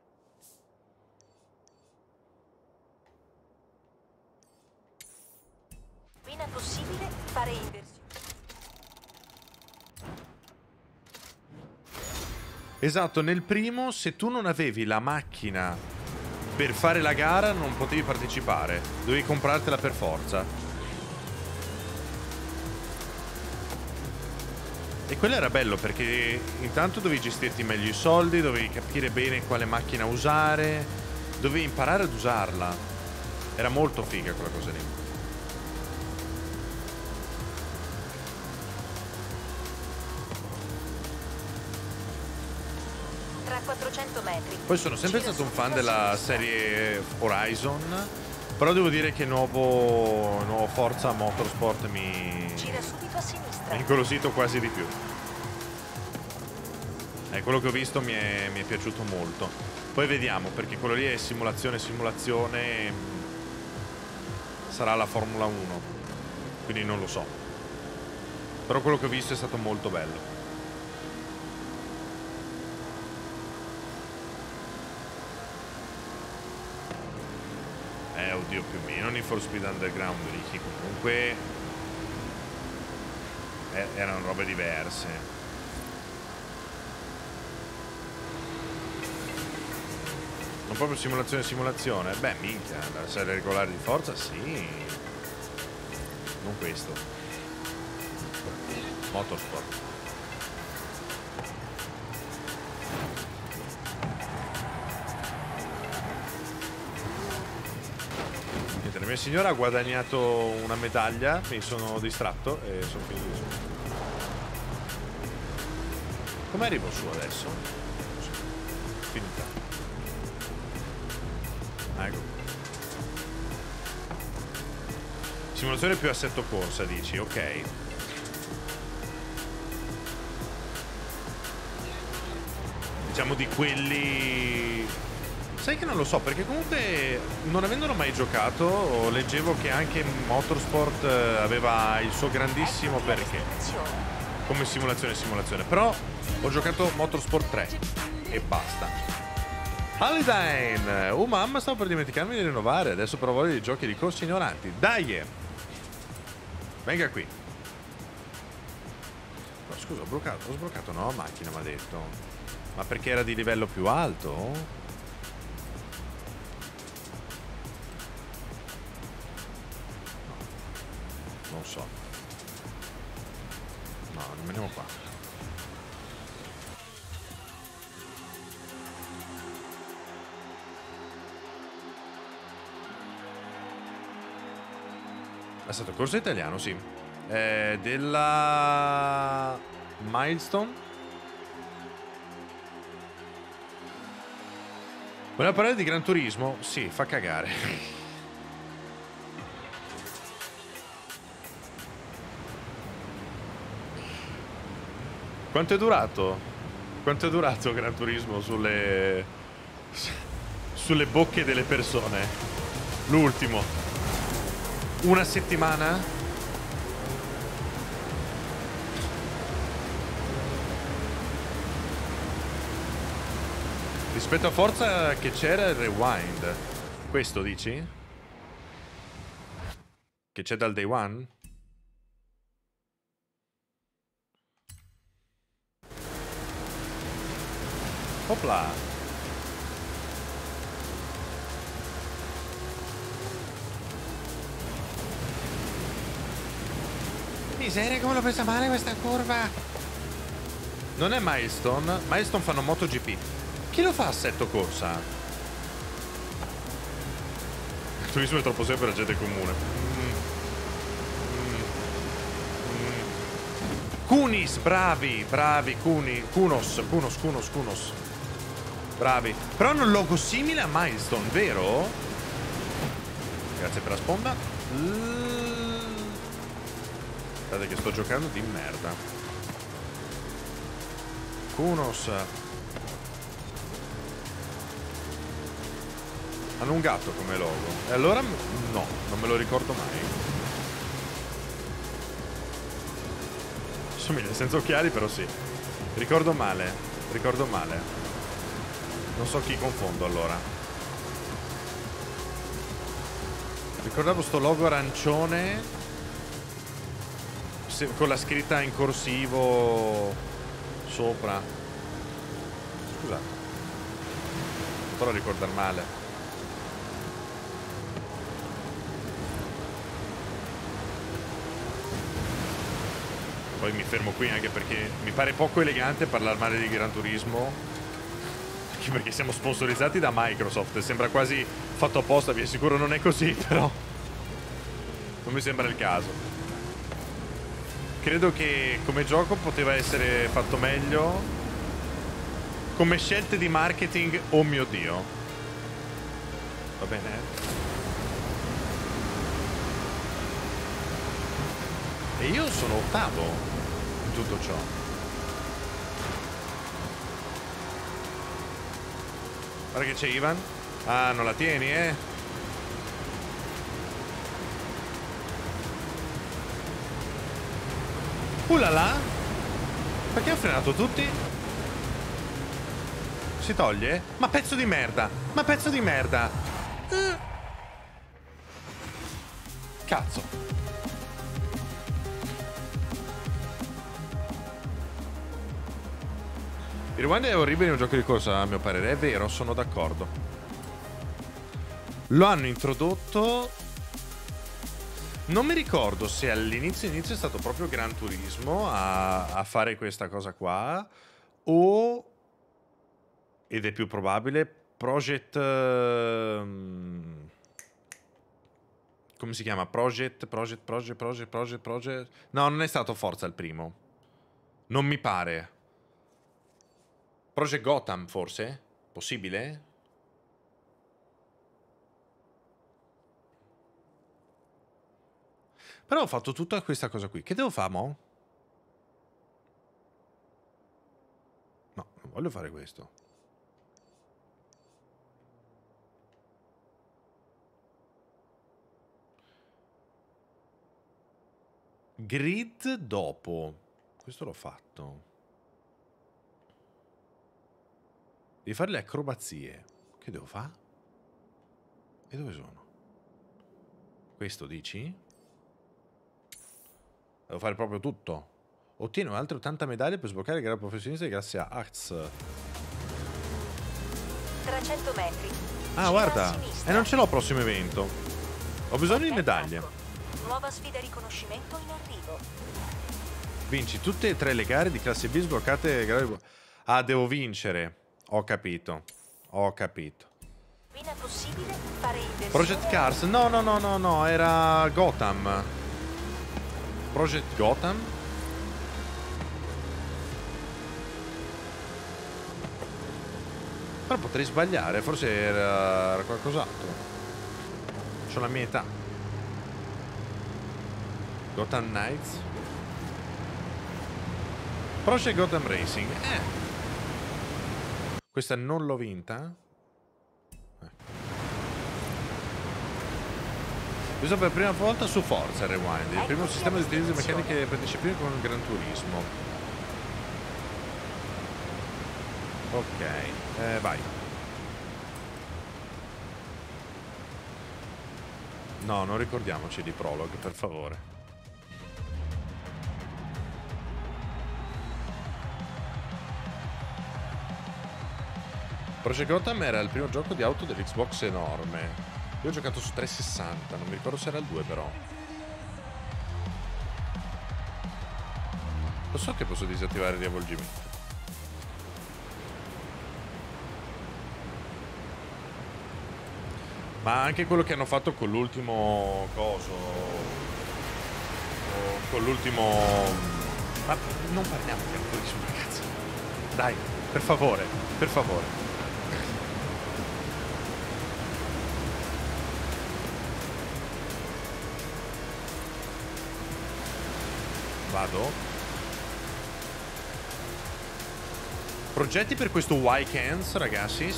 Appena possibile fare inversione. Esatto, nel primo, se tu non avevi la macchina per fare la gara, non potevi partecipare. Dovevi comprartela per forza. E quello era bello, perché intanto dovevi gestirti meglio i soldi, dovevi capire bene quale macchina usare, dovevi imparare ad usarla. Era molto figa quella cosa lì. Tra quattrocento metri. Poi sono sempre stato un fan della serie Horizon, però devo dire che il nuovo, nuovo Forza Motorsport mi... Gira subito a sinistra. mi ha incuriosito quasi di più. Eh, quello che ho visto mi è, mi è piaciuto molto. Poi vediamo, perché quello lì è simulazione simulazione. Sarà la Formula uno, quindi non lo so. Però quello che ho visto è stato molto bello. Eh, oddio, più o meno Need for Speed Underground, Ricky, comunque eh, erano robe diverse. Non proprio simulazione simulazione. Beh, minchia, la serie regolare di Forza, sì. Non questo. Motorsport. Niente, la mia signora ha guadagnato una medaglia, mi sono distratto e sono finito su. Come arrivo su adesso? Finita. Ecco. Simulazione più assetto corsa, dici, ok. Diciamo di quelli... Sai che non lo so, perché comunque non avendolo mai giocato, leggevo che anche Motorsport aveva il suo grandissimo perché. Come simulazione simulazione. Però ho giocato Motorsport tre e basta. Haldane! Oh mamma, stavo per dimenticarmi di rinnovare. Adesso però voglio di giochi di corsi ignoranti. Dai! Venga qui. No, scusa, ho sbloccato, ho sbloccato una nuova macchina, mi ha detto. Ma perché era di livello più alto? No. Non so. No, rimaniamo qua. È stato corso italiano, sì. Eh, della Milestone. Volevo parlare di Gran Turismo? Sì, fa cagare. Quanto è durato? Quanto è durato Gran Turismo sulle... sulle bocche delle persone? L'ultimo. Una settimana? Rispetto a Forza che c'era il rewind. Questo dici? Che c'è dal day one? Opla! Miseria, come l'ho presa male questa curva. Non è Milestone. Milestone fanno MotoGP. Chi lo fa assetto corsa? Il turismo è troppo semplice per la gente comune. mm. Mm. Mm. Kunis, bravi, bravi, Kuni, Kunos, Kunos, Kunos, Kunos. Bravi. Però hanno un logo simile a Milestone, vero? Grazie per la sponda. L Guardate che sto giocando di merda. Kunos. Hanno un gatto come logo. E allora no, non me lo ricordo mai. Somiglia senza occhiali, però sì. Ricordo male. Ricordo male. Non so chi confondo allora. Ricordavo sto logo arancione con la scritta in corsivo sopra. Scusate, potrò ricordare male. Poi mi fermo qui anche perché mi pare poco elegante parlare male di Gran Turismo, anche perché siamo sponsorizzati da Microsoft e sembra quasi fatto apposta. Vi assicuro non è così, però non mi sembra il caso. Credo che come gioco poteva essere fatto meglio. Come scelte di marketing, oh mio Dio. Va bene? E io sono ottavo in tutto ciò. Guarda che c'è Ivan. Ah, non la tieni, eh? Ulala! Perché ha frenato tutti? Si toglie? Ma pezzo di merda! Ma pezzo di merda! Uh. Cazzo! Il rewind è orribile in un gioco di corsa, a mio parere. È vero, sono d'accordo. Lo hanno introdotto... Non mi ricordo se all'inizio inizio è stato proprio Gran Turismo a, a fare questa cosa qua o, ed è più probabile, Project... Um, come si chiama? Project, Project, Project, Project, Project, Project... No, non è stato Forza il primo. Non mi pare. Project Gotham, forse? Possibile? Però ho fatto tutta questa cosa qui. Che devo fare, mo? No, non voglio fare questo. Grid dopo. Questo l'ho fatto. Devi fare le acrobazie. Che devo fare? E dove sono? Questo dici? Devo fare proprio tutto. Ottiene altre ottanta medaglie per sbloccare le gare professionistiche grazie a Arts. trecento metri. Ah, Gira guarda. a E sinistra. non ce l'ho prossimo evento. Ho bisogno di Ok, medaglie. Marco. Nuova sfida riconoscimento in arrivo. Vinci tutte e tre le gare di classe B sbloccate. Gare... Ah, devo vincere. Ho capito. Ho capito. Appena possibile fare inversione. Project Cars. No, no, no, no, no. Era Gotham. Project Gotham. Però potrei sbagliare. Forse era, era qualcos'altro. C'ho la mia età. Gotham Knights. Project Gotham Racing. Eh. Questa non l'ho vinta. Eh. Questo per la prima volta su Forza Rewind. Il primo sistema di utilizzo di meccaniche per discipline con il Gran Turismo. Ok, eh, vai. No, non ricordiamoci di Prologue, per favore. Project Gotham era il primo gioco di auto dell'Xbox enorme. Io ho giocato su trecentosessanta, non mi ricordo se era il due però. Lo so che posso disattivare il riavvolgimento. Ma anche quello che hanno fatto con l'ultimo coso. Con l'ultimo... Ma non parliamo di Gran Turismo, ragazzi. Dai, per favore, per favore. Vado. Progetti per questo weekend, ragazzi?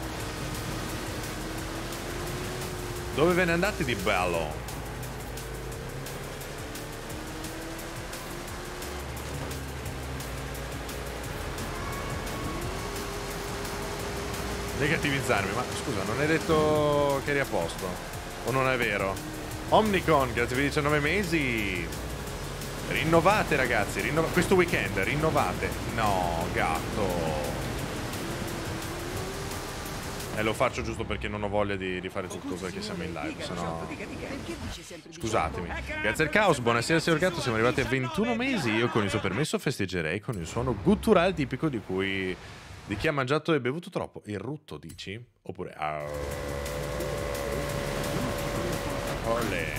Dove ve ne andate di bello? Negativizzarmi, ma scusa, non hai detto che eri a posto? O non è vero? Omnicon, grazie per i diciannove mesi. Rinnovate, ragazzi, rinnova questo weekend, rinnovate. No, gatto. E lo faccio giusto perché non ho voglia di rifare tutto perché siamo in live, sennò... Scusatemi. Grazie al caos, buonasera signor Gatto, siamo arrivati a ventuno mesi. Io con il suo permesso festeggerei con il suono gutturale tipico di cui... di chi ha mangiato e bevuto troppo. Il rutto, dici? Oppure... Olè.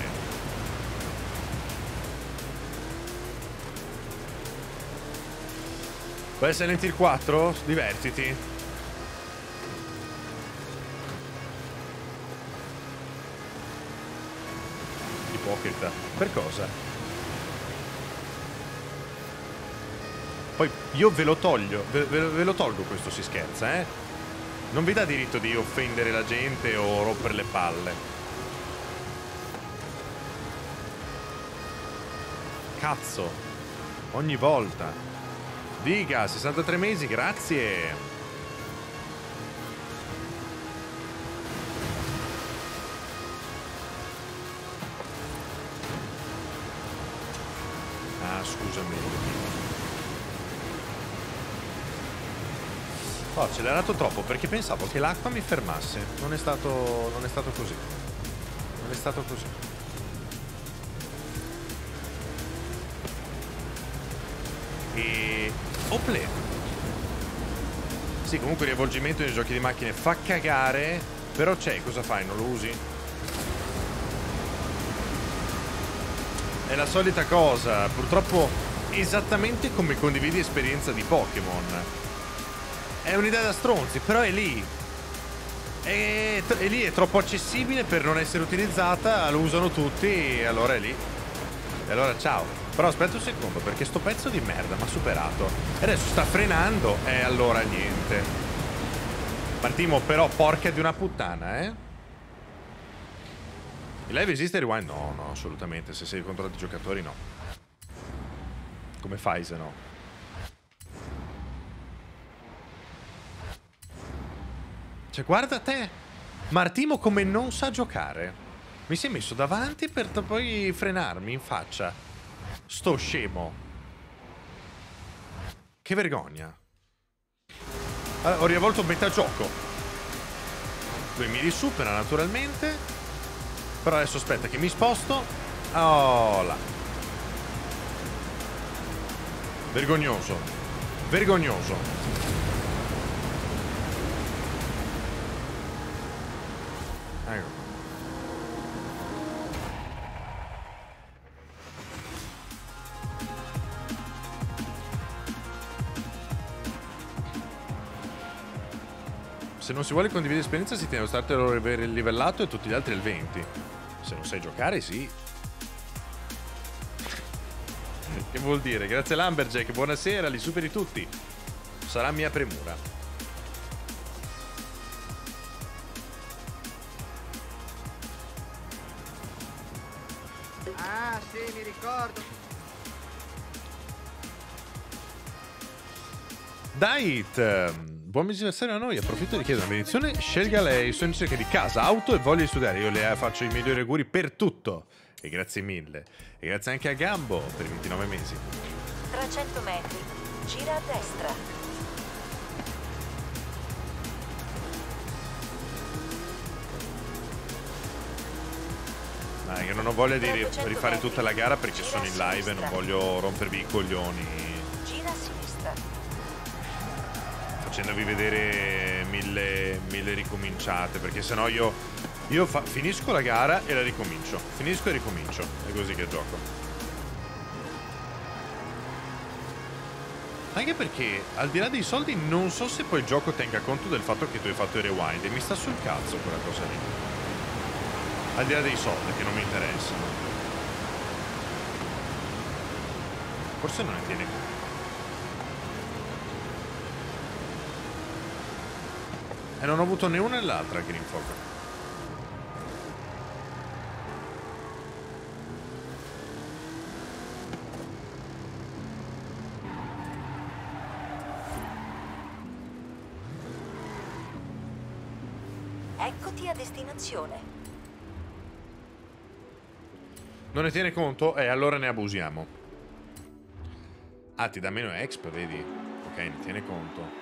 Può essere Silent Hill quattro? Divertiti. Ipocrita. Per cosa? Poi io ve lo toglio, ve, ve, ve lo tolgo questo, si scherza, eh? Non vi dà diritto di offendere la gente o rompere le palle. Cazzo. Ogni volta. Diga, sessantatré mesi, grazie. Ah, scusami. Ho accelerato troppo perché pensavo che l'acqua mi fermasse. Non è stato, non è stato così. Non è stato così. E... Ople. Sì, comunque il riavvolgimento nei giochi di macchine fa cagare. Però c'è, cosa fai? Non lo usi? È la solita cosa. Purtroppo esattamente come condividi esperienza di Pokémon. È un'idea da stronzi, però è lì. È, è lì, è troppo accessibile per non essere utilizzata. Lo usano tutti e allora è lì. E allora ciao. Però aspetta un secondo, perché sto pezzo di merda mi ha superato. E adesso sta frenando. E allora niente. Partimo però, porca di una puttana, eh. Il live esiste il rewind? No, no, assolutamente. Se sei contro altri giocatori, no. Come fai se no? Cioè, guarda te. Martimo come non sa giocare. Mi si è messo davanti per poi frenarmi in faccia. Sto scemo. Che vergogna. Allora, ho rivolto metà gioco. Lui mi risupera naturalmente. Però adesso aspetta che mi sposto. Oh là. Vergognoso. Vergognoso. Ecco. Se non si vuole condividere esperienza si tiene lo starter il livellato e tutti gli altri il venti. Se non sai giocare, sì. Che vuol dire? Grazie Lumberjack, buonasera, li superi tutti. Sarà mia premura. Ah, sì, mi ricordo. Dai, buon anniversario a noi, approfitto di chiedere una benedizione, scelga lei, sono in cerca di casa, auto e voglia di studiare, io le faccio i migliori auguri per tutto, e grazie mille, e grazie anche a Gambo per i ventinove mesi. trecento metri, gira a destra. Dai, che non ho voglia di rifare tutta la gara perché sono in live e non voglio rompervi i coglioni. Gira a sinistra. Facendovi vedere mille, mille ricominciate, perché sennò io, io fa, finisco la gara e la ricomincio. Finisco e ricomincio. È così che gioco. Anche perché, al di là dei soldi, non so se poi il gioco tenga conto del fatto che tu hai fatto il rewind. E mi sta sul cazzo quella cosa lì. Al di là dei soldi, che non mi interessano. Forse non ne tiene conto. E non ho avuto né una né l'altra Green Fog. Eccoti a destinazione. Non ne tiene conto? E allora ne abusiamo. Ah, ti dà meno exp, vedi? Ok, ne tiene conto.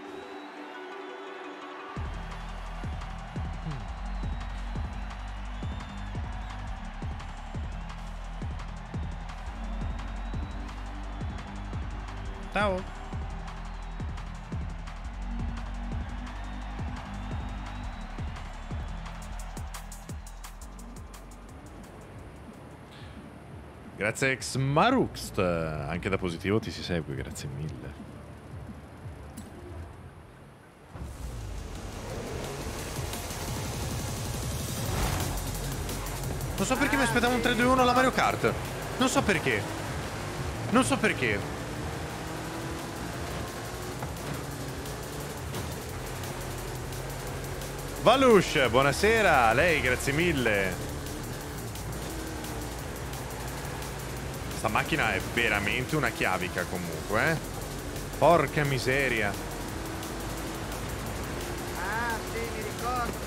Ciao. Grazie ex Maruxt, anche da positivo ti si segue, grazie mille. Non so perché mi aspettavo un tre due uno alla Mario Kart. Non so perché. Non so perché. Valush, buonasera, lei, grazie mille. Sta macchina è veramente una chiavica comunque, eh. Porca miseria. Ah, sì, mi ricordo.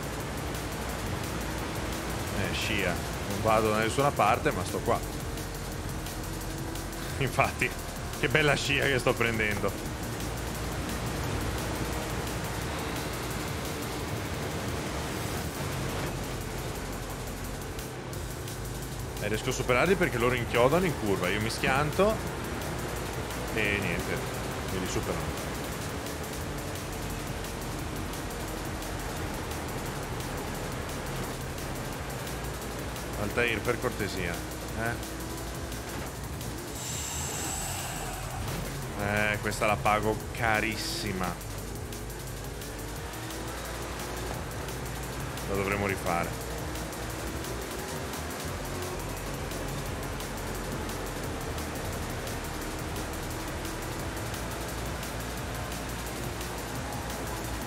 Eh, scia. Non vado da nessuna parte, ma sto qua. Infatti, che bella scia che sto prendendo. E riesco a superarli perché loro inchiodano in curva. Io mi schianto e niente, me li superano. Altair, per cortesia, eh? Eh, questa la pago carissima. La dovremo rifare.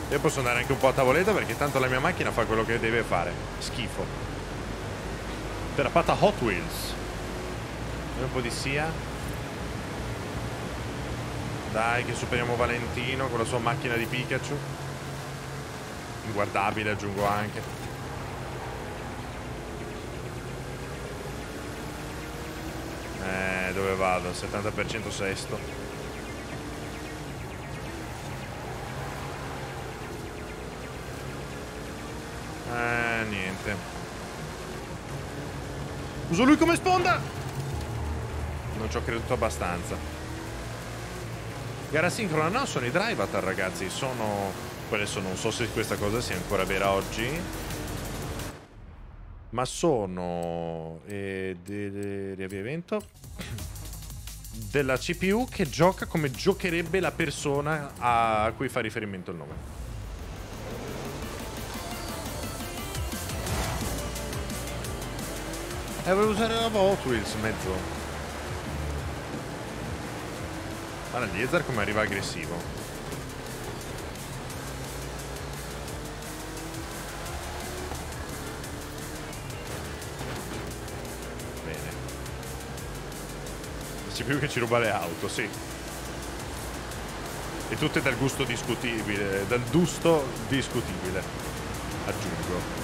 Io posso andare anche un po' a tavoletta perché tanto la mia macchina fa quello che deve fare. Schifo. Terapata Hot Wheels. Un po' di sia. Dai che superiamo Valentino con la sua macchina di Pikachu. Inguardabile aggiungo anche. Eh, dove vado? settanta per cento sesto. Eh, niente. Uso lui come sponda. Non ci ho creduto abbastanza. Gara sincrona, no, sono i Drivatar, ragazzi. Sono... adesso non so se questa cosa sia ancora vera oggi, ma sono eh, de, de, riavviamento della C P U che gioca come giocherebbe la persona a cui fa riferimento il nome. E volevo usare la Hot Wheels mezzo. Guarda Liezar come arriva aggressivo. Bene. C'è più che ci ruba le auto, sì. E tutte dal gusto discutibile. Dal gusto discutibile. Aggiungo.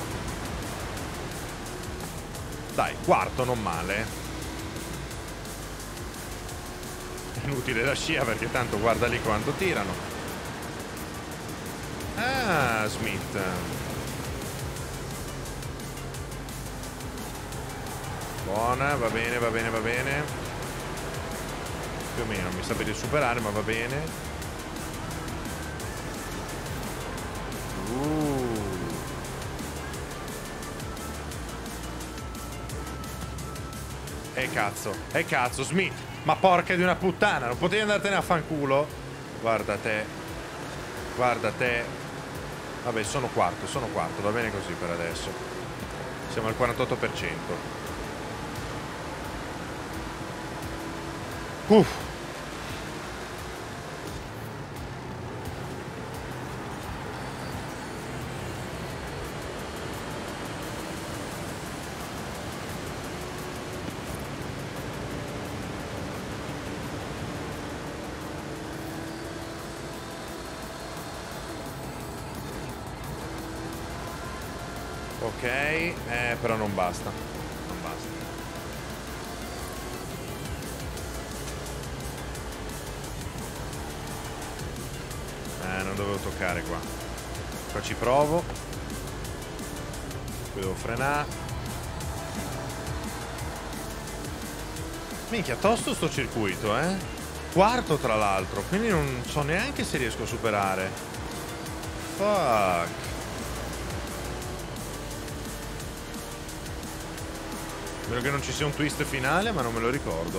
Dai, quarto, non male. È inutile la scia perché tanto guarda lì quanto tirano. Ah, Smith. Buona, va bene, va bene, va bene. Più o meno, mi sta per superare, ma va bene. Uh. E cazzo, e cazzo, Smith. Ma porca di una puttana, non potevi andartene a fanculo? Guarda te. Guarda te. Vabbè, sono quarto, sono quarto, va bene così per adesso. Siamo al quarantotto per cento. Uff. Ok, eh, però non basta. Non basta. Eh, non dovevo toccare qua. Qua ci provo. Qui devo frenare. Minchia, tosto sto circuito, eh. Quarto tra l'altro, quindi non so neanche se riesco a superare. Fuck. Spero che non ci sia un twist finale, ma non me lo ricordo.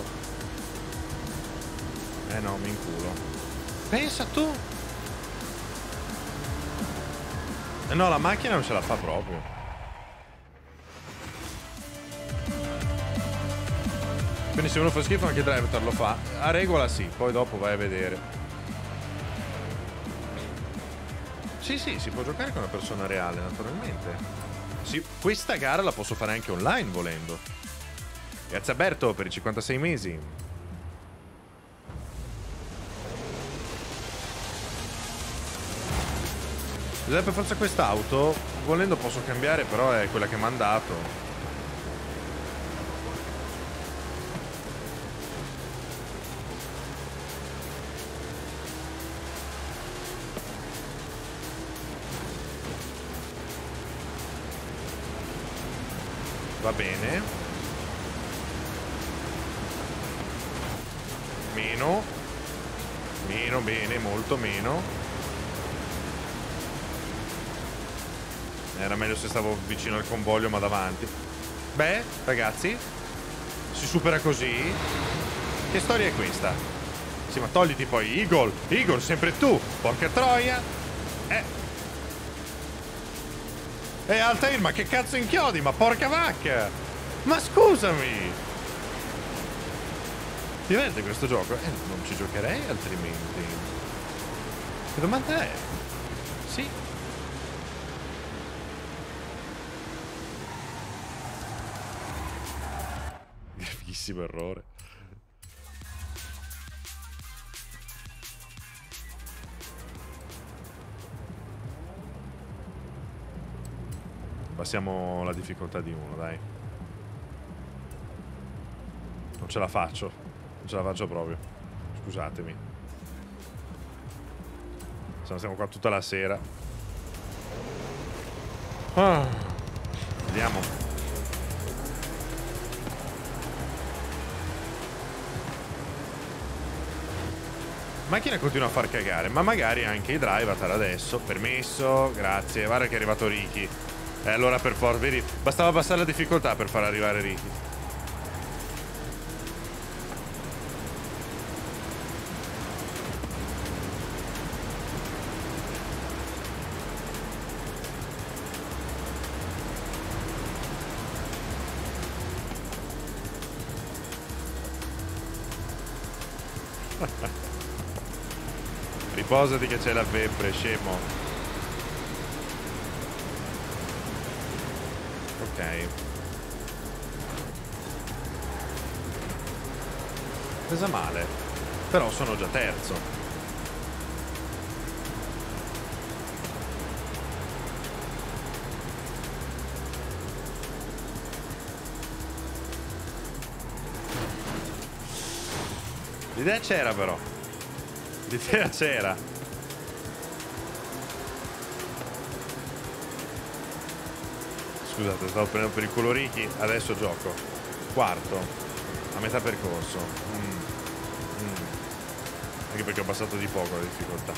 Eh no, mi inculo. Pensa tu. Eh no, la macchina non ce la fa proprio. Quindi se uno fa schifo anche Drivatar lo fa. A regola sì, poi dopo vai a vedere. Sì, sì, si può giocare con una persona reale, naturalmente. Sì, questa gara la posso fare anche online volendo. Grazie a Berto per i cinquantasei mesi. Per forza quest'auto, volendo posso cambiare, però è quella che mi hanno dato. Va bene. Meno. Meno, bene, molto meno. Era meglio se stavo vicino al convoglio ma davanti. Beh, ragazzi, si supera così. Che storia è questa? Sì, ma togliti poi Eagle. Eagle, sempre tu. Porca troia. Eh. E Altair, ma che cazzo inchiodi? Ma porca vacca. Ma scusami. Diverte questo gioco? Eh, non ci giocherei altrimenti. Che domanda è? Sì. Gravissimo errore. Passiamo la difficoltà di uno, dai. Non ce la faccio. Non ce la faccio proprio. Scusatemi. Se no stiamo qua tutta la sera. Ah. Vediamo. Macchina continua a far cagare, ma magari anche i drivatar adesso. Permesso, grazie. Guarda che è arrivato Ricky. E allora per forza, vedi, bastava abbassare la difficoltà per far arrivare Ricky. Riposati che c'è la febbre, scemo. Ok. Pesa male. Però sono già terzo. L'idea c'era però. L'idea c'era. Scusate, stavo prendendo per il culo Ricky. Adesso gioco. Quarto. A metà percorso. Mm. Mm. Anche perché ho abbassato di poco la difficoltà.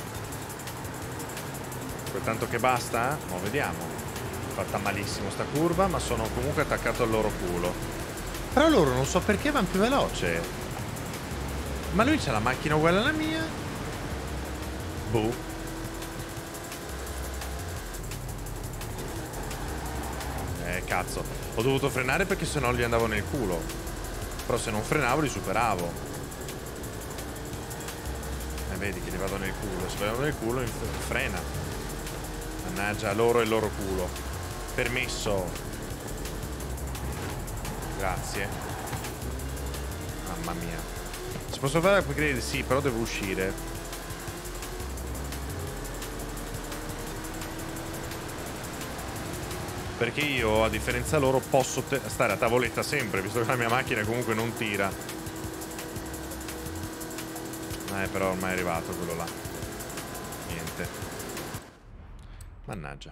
Quel tanto che basta? No, vediamo. Fatta malissimo sta curva, ma sono comunque attaccato al loro culo. Però loro non so perché vanno più veloce. Ma lui c'ha la macchina uguale alla mia? Boh. Eh, cazzo. Ho dovuto frenare perché sennò gli andavo nel culo. Però se non frenavo li superavo. Eh, vedi che gli vado nel culo. Se vado nel culo frena. Mannaggia loro e il loro culo. Permesso. Grazie. Mamma mia. Si posso fare upgrade? Sì, però devo uscire. Perché io, a differenza loro, posso stare a tavoletta sempre, visto che la mia macchina comunque non tira. Eh, però ormai è arrivato quello là. Niente. Mannaggia.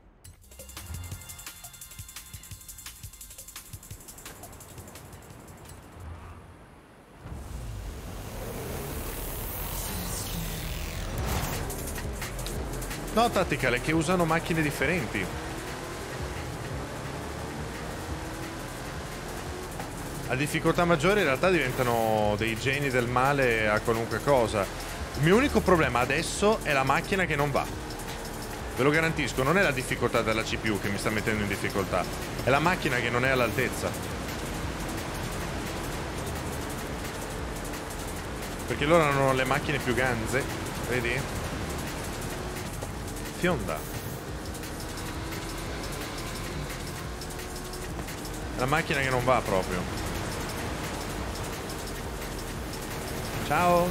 No, Tactical, è che usano macchine differenti. A difficoltà maggiore in realtà diventano dei geni del male a qualunque cosa. Il mio unico problema adesso è la macchina che non va. Ve lo garantisco, non è la difficoltà della C P U che mi sta mettendo in difficoltà. È la macchina che non è all'altezza. Perché loro hanno le macchine più ganze. Vedi? Fionda. È la macchina che non va proprio. Ciao.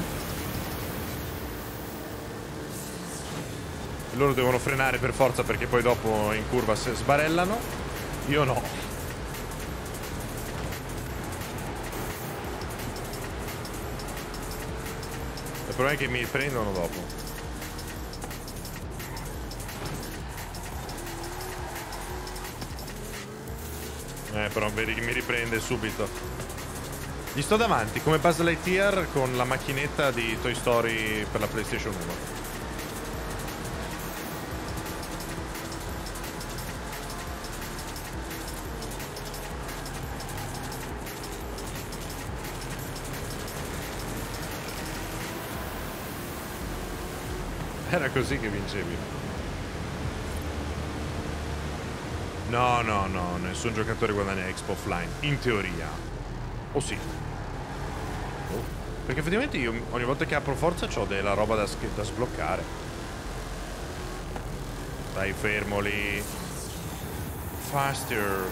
Loro devono frenare per forza perché poi dopo in curva si sbarellano. Io no. Il problema è che mi prendono dopo. Eh, però vedi che mi riprende subito. Gli sto davanti come Buzz Lightyear con la macchinetta di Toy Story per la PlayStation uno. Era così che vincevi. No, no, no, nessun giocatore guadagna Expo offline, in teoria. O sì. Oh. Perché effettivamente io ogni volta che apro forza c'ho della roba da, da sbloccare. Stai fermo lì. Faster.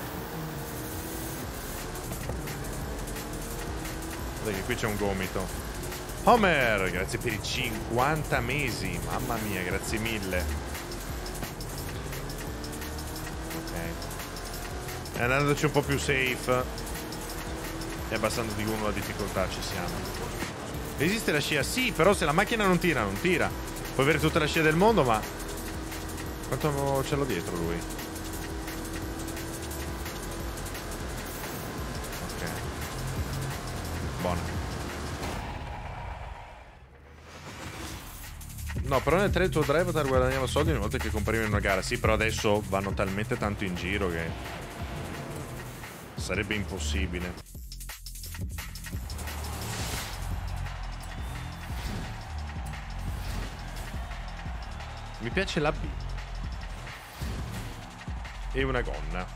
Guarda che qui c'è un gomito. Homer, grazie per i cinquanta mesi. Mamma mia, grazie mille. Ok. E andandoci un po' più safe e abbassando di uno la difficoltà ci siamo. Esiste la scia? Sì, però se la macchina non tira, non tira. Puoi avere tutta la scia del mondo, ma quanto ce l'ho dietro lui? Ok. Buona. No, però nel tre tuo drive guadagnava soldi ogni volta che comparivi in una gara. Sì, però adesso vanno talmente tanto in giro che sarebbe impossibile. Mi piace la B. E una gonna.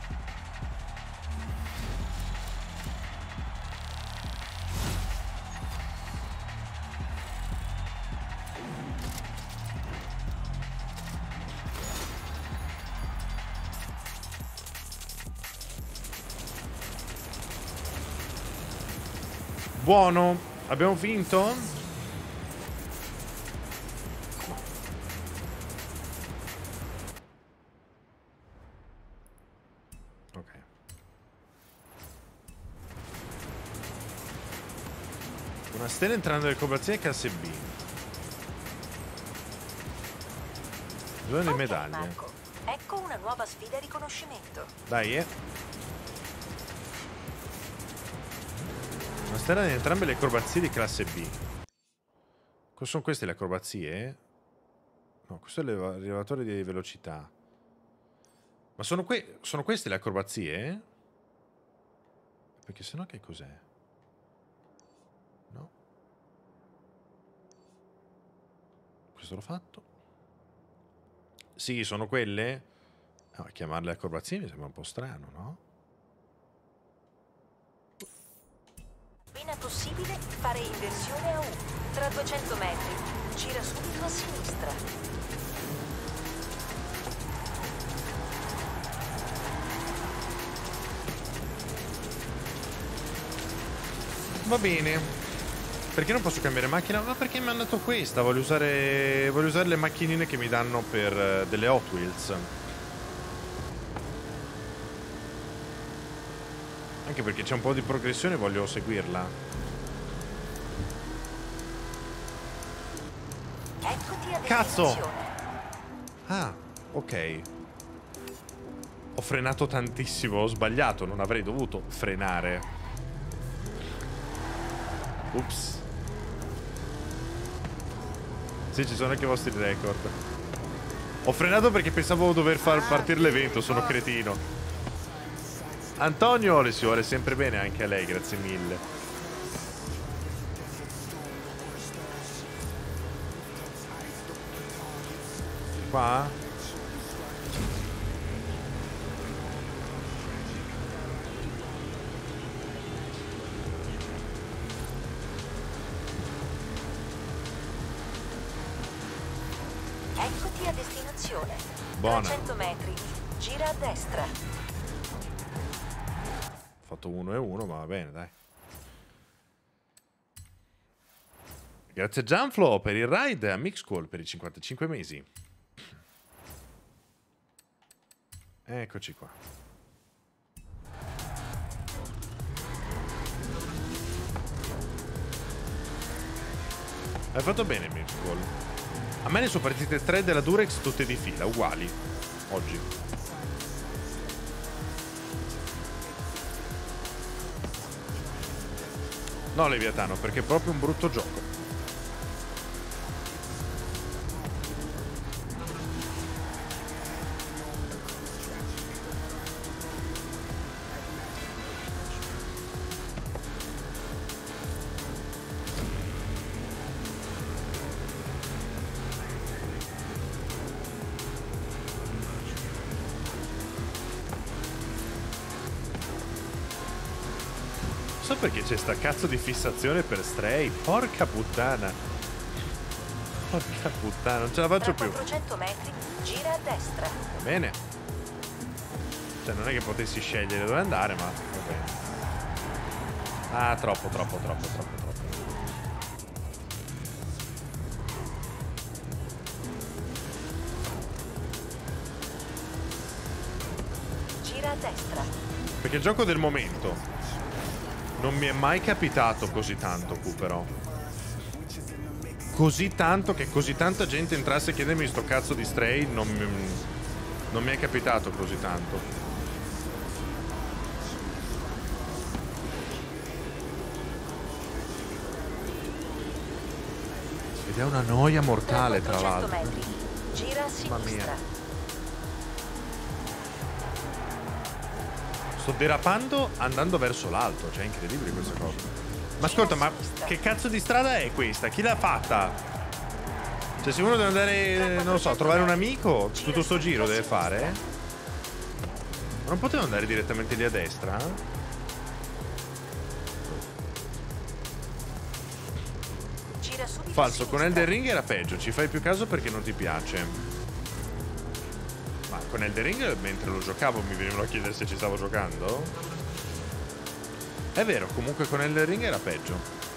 Buono. Abbiamo vinto? Una stella entrando nelle cobrazioni classe B. Due okay, medaglie. Marco. Ecco una nuova sfida a riconoscimento. Dai, eh. Una stella in entrambe le acrobazie di classe B. Cosa sono queste le acrobazie? No, questo è l'elevatore di velocità. Ma sono, que sono queste le acrobazie? Perché sennò che cos'è? No. Questo l'ho fatto. Sì, sono quelle? No, chiamarle acrobazie mi sembra un po' strano, no? Appena possibile fare inversione a U. Tra duecento metri. Gira subito a sinistra. Va bene. Perché non posso cambiare macchina? Ma perché mi hanno dato questa? Voglio usare, voglio usare le macchinine che mi danno per uh, delle Hot Wheels. Anche perché c'è un po' di progressione e voglio seguirla. Eccoti a Cazzo! Ah, ok. Ho frenato tantissimo, ho sbagliato, non avrei dovuto frenare. Ups. Sì, ci sono anche i vostri record. Ho frenato perché pensavo dover far partire l'evento, sono cretino. Antonio, le si vuole sempre bene anche a lei, grazie mille. Qua? Eccoti a destinazione. Buona. trecento metri. Gira a destra. Ho fatto uno e uno, ma va bene, dai. Grazie a Gianflo per il ride e a Mixcall per i cinquantacinque mesi. Eccoci qua. Hai fatto bene, Mixcall. A me ne sono partite tre della Durex tutte di fila, uguali. Oggi. No, Leviatano, perché è proprio un brutto gioco. Perché c'è sta cazzo di fissazione per Stray? Porca puttana. Porca puttana, non ce la faccio Tra più. quattrocento metri, gira a destra. Va bene. Cioè, non è che potessi scegliere dove andare, ma va bene. Ah, troppo, troppo, troppo, troppo, troppo. Gira a destra. Perché il gioco del momento non mi è mai capitato così tanto, Q, però. Così tanto che così tanta gente entrasse a chiedermi sto cazzo di Stray, non mi, non mi è capitato così tanto. Ed è una noia mortale, tra l'altro. metri, gira a sinistra. Mamma mia. Sto derapando andando verso l'alto, cioè è incredibile questa cosa. Ma ascolta, ma che cazzo di strada è questa? Chi l'ha fatta? Cioè, se uno deve andare, non lo so, a trovare un amico, tutto sto giro deve fare? Ma non potevo andare direttamente lì a destra? Gira subito Falso, a con sinistra. Elden Ring era peggio, ci fai più caso perché non ti piace. Ma con Elden Ring, mentre lo giocavo, mi venivano a chiedere se ci stavo giocando? È vero, comunque con Elden Ring era peggio.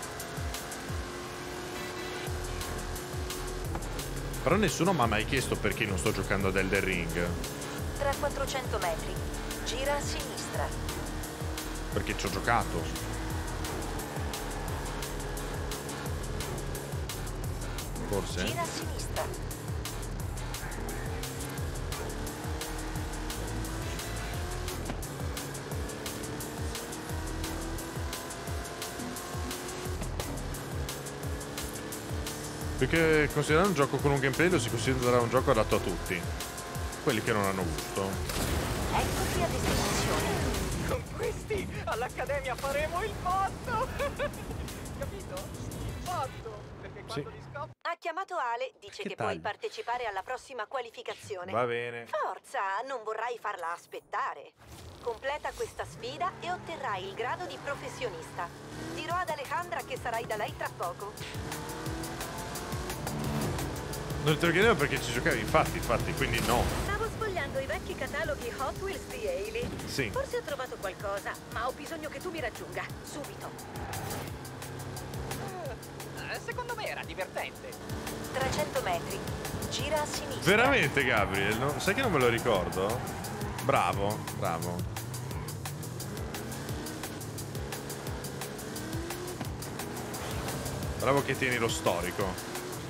Però nessuno mi ha mai chiesto perché non sto giocando ad Elden Ring. Tra quattrocento metri, gira a sinistra. Perché ci ho giocato. Forse? Gira a sinistra. Perché considerare un gioco con un gameplay lo si considera un gioco adatto a tutti. Quelli che non hanno gusto. Eccoti a destinazione. Con questi all'Accademia faremo il botto! Capito? Il botto! Perché quando Sì. li scopri... Ha chiamato Ale, dice Che che, puoi tagli? partecipare alla prossima qualificazione. Va bene. Forza, non vorrai farla aspettare. Completa questa sfida e otterrai il grado di professionista. Dirò ad Alejandra che sarai da lei tra poco. Non te lo chiedevo perché ci giocavi, infatti, infatti, quindi no. Stavo sfogliando i vecchi cataloghi Hot Wheels di Hailey. Sì. Forse ho trovato qualcosa, ma ho bisogno che tu mi raggiunga, subito. Eh, secondo me era divertente. trecento metri, gira a sinistra. Veramente, Gabriel? No? Sai che non me lo ricordo? Bravo, bravo. Bravo che tieni lo storico.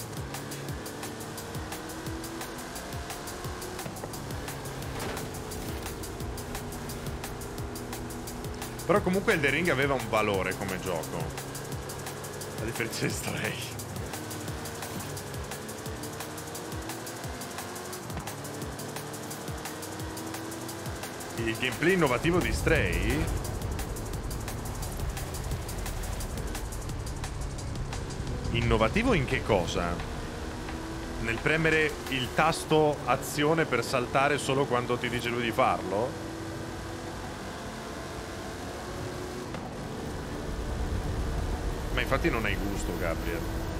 Però comunque Elden Ring aveva un valore come gioco. A differenza di Stray. Il gameplay innovativo di Stray innovativo in che cosa? Nel premere il tasto azione per saltare solo quando ti dice lui di farlo? Ma infatti non hai gusto, Gabriel.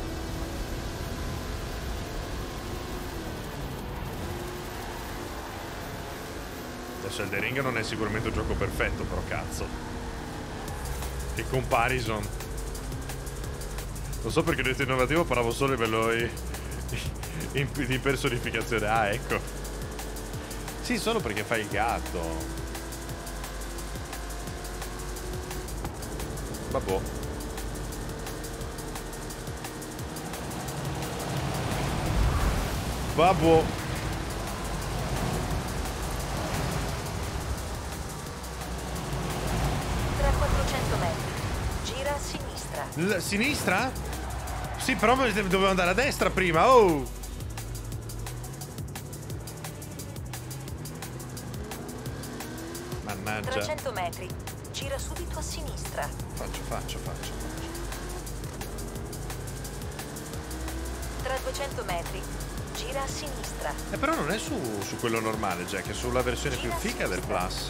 Adesso Elden Ring non è sicuramente un gioco perfetto, però cazzo. Che comparison. Non so perché ho detto innovativo, parlavo solo a livello di personificazione. Ah, ecco. Sì, solo perché fai il gatto. Vabbè. Vabbè. Tra quattrocento metri, gira a sinistra. L- sinistra? Sì, però dovevo andare a destra prima. Oh! Mannaggia. trecento metri, gira subito a sinistra. Faccio, faccio, faccio. Tra duecento metri, gira a sinistra. Eh, però non è su, su quello normale, Jack, è sulla versione più fica del Plus.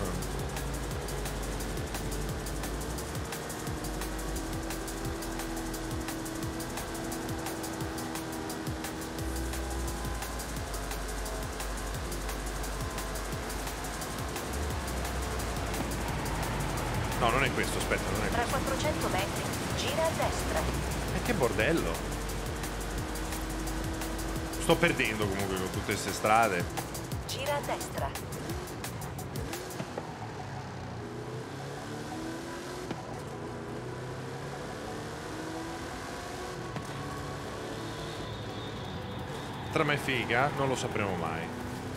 non è questo, aspetta, non è Tra questo. quattrocento metri, gira a destra. E che bordello. Sto perdendo comunque con tutte queste strade. Gira a destra. Trama è figa? Non lo sapremo mai.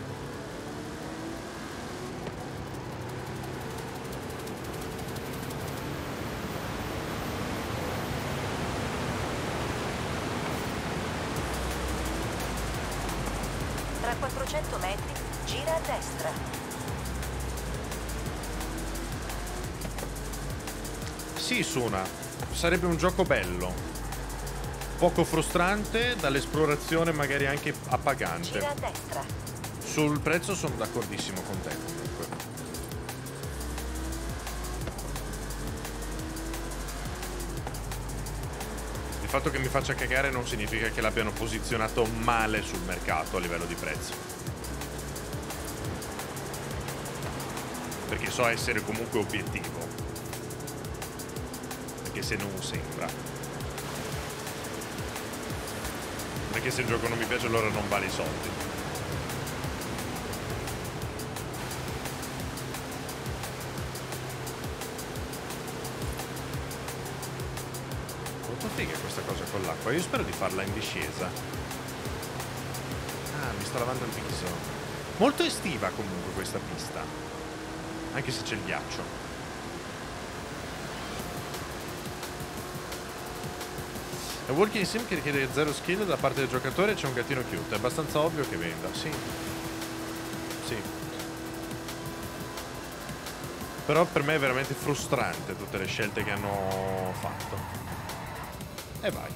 Tra quattrocento metri, gira a destra. Sì, Suna, sarebbe un gioco bello. Poco frustrante, dall'esplorazione magari anche appagante. Gira a destra. Sul prezzo sono d'accordissimo con te comunque. Il fatto che mi faccia cagare non significa che l'abbiano posizionato male sul mercato a livello di prezzo. Perché so essere comunque obiettivo. Anche se non sembra. Perché se il gioco non mi piace allora non vale i soldi. Molto figa questa cosa con l'acqua. Io spero di farla in discesa. Ah, mi sto lavando il viso. Molto estiva comunque questa pista. Anche se c'è il ghiaccio. È un walking sim che richiede zero skill da parte del giocatore e c'è un gattino cute. È abbastanza ovvio che venda, sì. Sì. Però per me è veramente frustrante tutte le scelte che hanno fatto. E vai.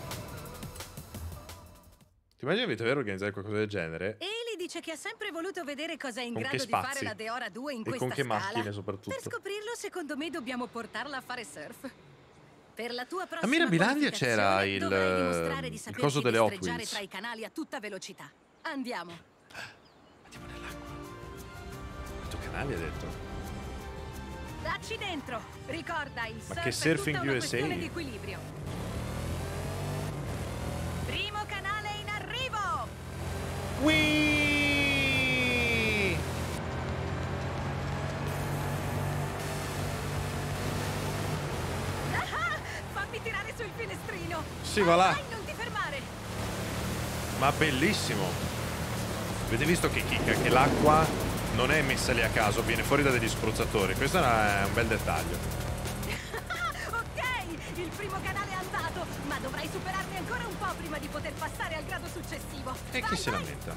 Ti immagini avete vero organizzare qualcosa del genere? Eli dice che ha sempre voluto vedere cosa è in Con grado che di fare spazi? la Deora due in E questa con che scala. macchine soprattutto? Per scoprirlo, secondo me, dobbiamo portarla a fare surf. Per la tua A prossima Mirabilandia c'era qualificazione il, dovrai dimostrare di il saperti coso delle Hot destreggiare Wheels. tra i canali a tutta velocità. Andiamo. Andiamo nell'acqua. Quanto canali ha detto? Dacci dentro. Ricorda, il surf che è Surfing tutta una U S A? questione di equilibrio. Primo canale in arrivo. Whee! Ah, fammi tirare sul finestrino. Sì, va là. Dai, non ti fermare. Ma bellissimo. Avete visto che chicca? Che l'acqua non è messa lì a caso, viene fuori da degli spruzzatori. Questo è un bel dettaglio. Ok, il primo canale è andato, ma dovrai superarmi ancora un po' prima di poter passare al grado successivo. E Vai, chi se vai. lamenta?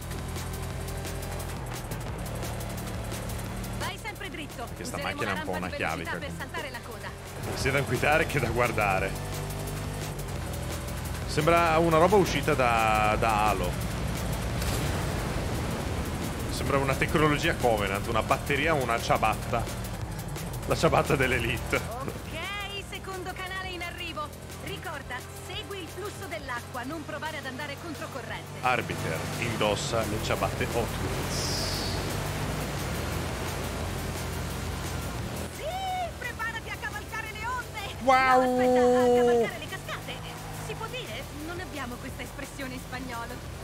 Vai sempre dritto. Questa Useremo macchina la è un po' rampa una di velocità chiavica, per comunque. saltare la coda. Sia da guidare che da guardare. Sembra una roba uscita da, da Halo. Sembra una tecnologia Covenant, una batteria o una ciabatta. La ciabatta dell'Elite. Ok, secondo canale in arrivo. Ricorda, segui il flusso dell'acqua, non provare ad andare controcorrente. Arbiter indossa le ciabatte Hot Wheels. Sì, preparati a cavalcare le onde. Wow! No, aspetta, a cavalcare le cascate. Si può dire? Non abbiamo questa espressione in spagnolo.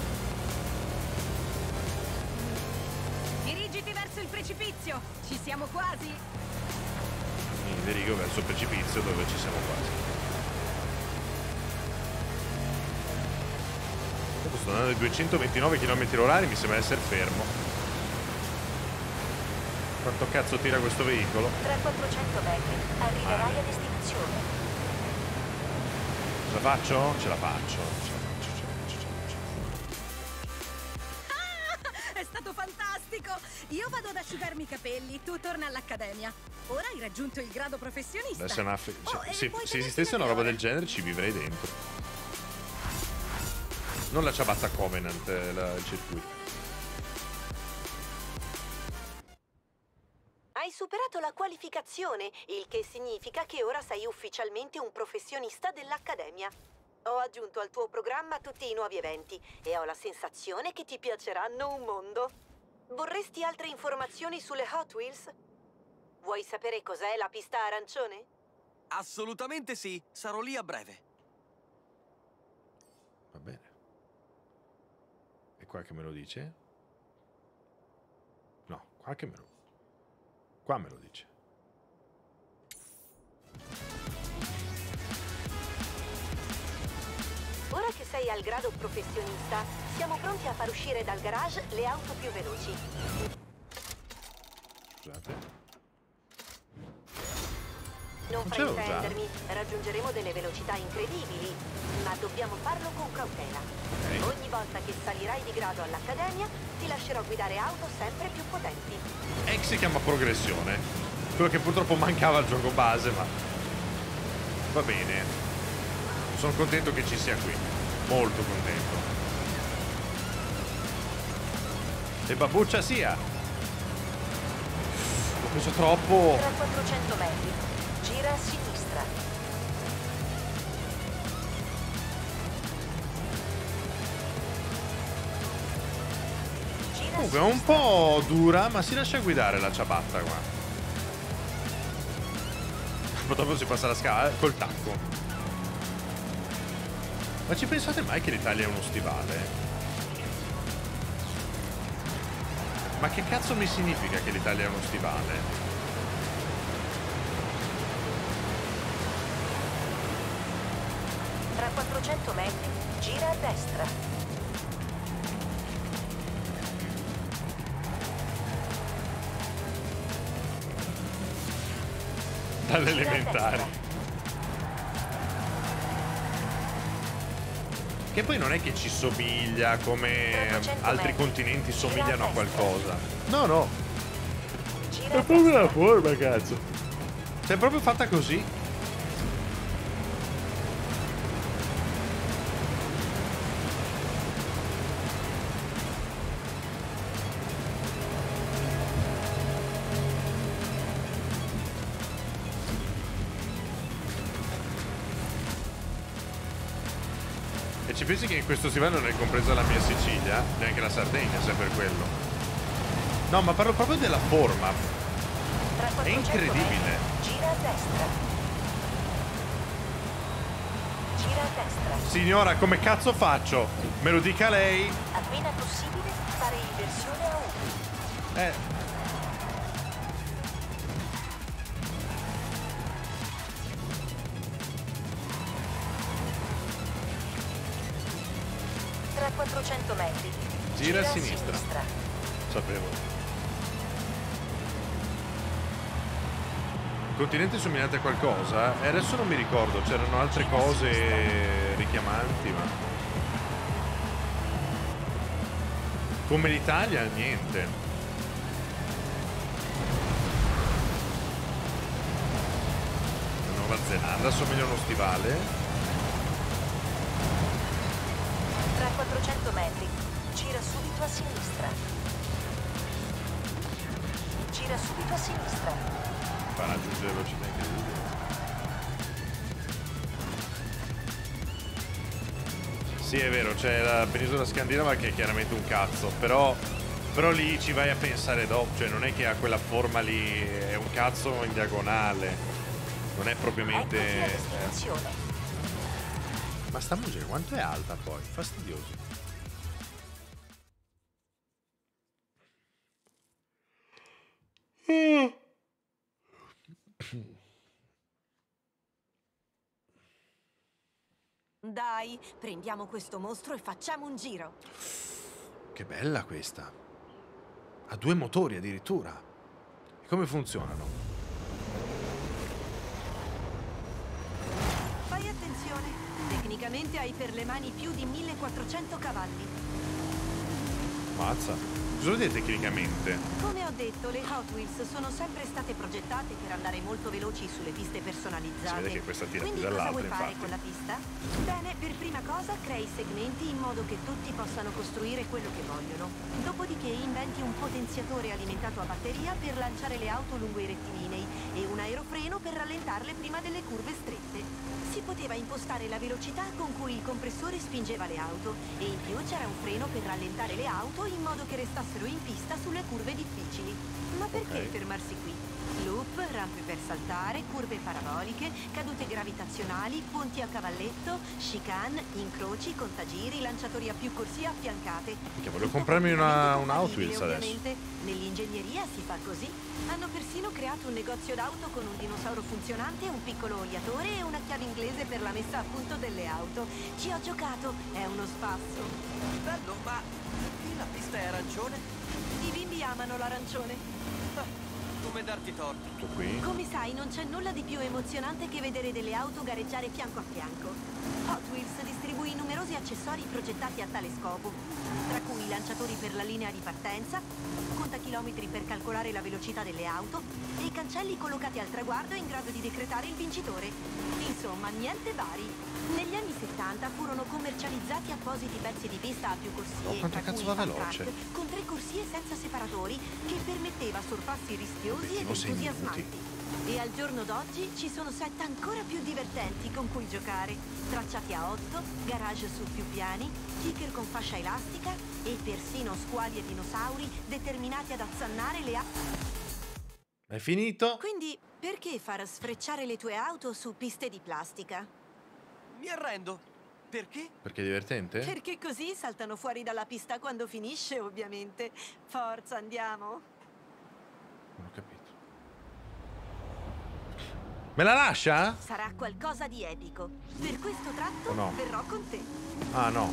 Dirigiti verso il precipizio. Ci siamo quasi. Mi dirigo verso il precipizio dove ci siamo quasi. Dopo sto andando a duecentoventinove chilometri orari, mi sembra essere fermo. Quanto cazzo tira questo veicolo? Tra quattrocento metri, arriverai Ah. a destinazione. Ce la faccio? Ce la faccio. Ce la faccio, ce la faccio, ce la faccio. Ah, è stato fantastico. Io vado ad asciugarmi i capelli, tu torna all'accademia. Ora hai raggiunto il grado professionista. Adesso è una fe- cioè, Oh, e se, puoi se tenerti esistesse una la roba Deora. del genere ci vivrei dentro. Non la ciabatta Covenant, eh, la- il circuito. Hai superato la qualificazione, il che significa che ora sei ufficialmente un professionista dell'Accademia. Ho aggiunto al tuo programma tutti i nuovi eventi e ho la sensazione che ti piaceranno un mondo. Vorresti altre informazioni sulle Hot Wheels? Vuoi sapere cos'è la pista arancione? Assolutamente sì, sarò lì a breve. Va bene. E qua che me lo dice? No, qua che me lo... Qua me lo dice. Ora che sei al grado professionista, siamo pronti a far uscire dal garage le auto più veloci. Scusate. Non ce l'ho già. fraintendermi, raggiungeremo delle velocità incredibili, ma dobbiamo farlo con cautela. Ok. Ogni volta che salirai di grado all'Accademia, ti lascerò guidare auto sempre più potenti. E si chiama progressione. Quello che purtroppo mancava al gioco base, ma... Va bene. Sono contento che ci sia qui. Molto contento. E babbuccia sia. L'ho preso troppo. Tra quattrocento metri, gira a sinistra. Gira a Comunque è un sinistra. po' dura, ma si lascia guidare la ciabatta qua. Poi dopo si passa la scala eh, col tacco. Ma ci pensate mai che l'Italia è uno stivale? Ma che cazzo mi significa che l'Italia è uno stivale? Tra quattrocento metri, gira a destra. Dalle Gira a elementari. destra. Che poi non è che ci somiglia come trecento altri metri. continenti Gira a somigliano a destra. qualcosa. No, no. Gira a È proprio destra. la forma, cazzo. Sei proprio fatta così. E ci pensi che in questo stivale non è compresa la mia Sicilia? Neanche la Sardegna, se è per quello. No, ma parlo proprio della forma. Tra È quattrocento incredibile. metri, gira a destra. Gira a destra. Signora, come cazzo faccio? Me lo dica lei? Appena possibile, fare inversione a U. Eh. Tra quattrocento metri, Gira a sinistra. sinistra. Sapevo. Continente somigliante a qualcosa? E adesso non mi ricordo, c'erano altre cose richiamanti, ma... Come l'Italia, niente. La Nuova Zelanda somiglia a uno stivale. Tra quattrocento metri, gira subito a sinistra. Gira subito a sinistra. Fa raggiungere velocità incredibili. Sì, è vero, c'è la penisola scandinava che è chiaramente un cazzo, però, però lì ci vai a pensare dopo, cioè non è che ha quella forma lì, è un cazzo in diagonale, non è propriamente... Eccoci a eh. destinazione. Ma sta musica quanto è alta poi? Fastidioso. Dai, prendiamo questo mostro e facciamo un giro. Che bella questa. Ha due motori addirittura. E come funzionano? Fai attenzione, tecnicamente hai per le mani più di millequattrocento cavalli. Mazza. Cosa vuol dire tecnicamente? Come ho detto, le Hot Wheels sono sempre state progettate per andare molto veloci sulle piste personalizzate. Si vede che questa tira più Quindi cosa dell'altra, vuoi fare infatti. con la pista? Bene, per prima cosa crei segmenti in modo che tutti possano costruire quello che vogliono. Dopodiché inventi un potenziatore alimentato a batteria per lanciare le auto lungo i rettilinei e un aerofreno per rallentarle prima delle curve strette. Si poteva impostare la velocità con cui il compressore spingeva le auto e in più c'era un freno per rallentare le auto in modo che restassero in pista sulle curve difficili. Ma perché Ok. fermarsi qui? Loop, rampe per saltare, curve paraboliche, cadute gravitazionali, ponti a cavalletto, chicane, incroci, contagiri, lanciatori a più corsie affiancate. Perché voglio comprarmi una, una Hot Wheels adesso. Ovviamente, nell'ingegneria si fa così. Hanno persino creato un negozio d'auto con un dinosauro funzionante, un piccolo oliatore e una chiave inglese per la messa a punto delle auto. Ci ho giocato, è uno spasso. Bello, ma qui la pista è arancione? I bimbi amano l'arancione. Come darti torto? Tutto qui. Come sai, non c'è nulla di più emozionante che vedere delle auto gareggiare fianco a fianco. Hot Wheels distribuì numerosi accessori progettati a tale scopo, tra cui lanciatori per la linea di partenza, contachilometri per calcolare la velocità delle auto e i cancelli collocati al traguardo in grado di decretare il vincitore. Insomma, niente vari. Negli anni settanta furono commercializzati appositi pezzi di pista a più corsie, Oh, quanto tra cazzo cui va il fun veloce. track, con tre corsie senza separatori, che permetteva sorpassi rischiosi ed Obiettivo sei entusiasmanti. E al giorno d'oggi ci sono set ancora più divertenti con cui giocare. Tracciati a otto, garage su più piani, kicker con fascia elastica e persino squali e dinosauri determinati ad azzannare le a... È finito? Quindi, perché far sfrecciare le tue auto su piste di plastica? Mi arrendo. Perché? Perché è divertente? Perché così saltano fuori dalla pista quando finisce, ovviamente. Forza, andiamo. Non ho capito. Me la lascia? Sarà qualcosa di epico. Per questo tratto O no? verrò con te. Ah, no.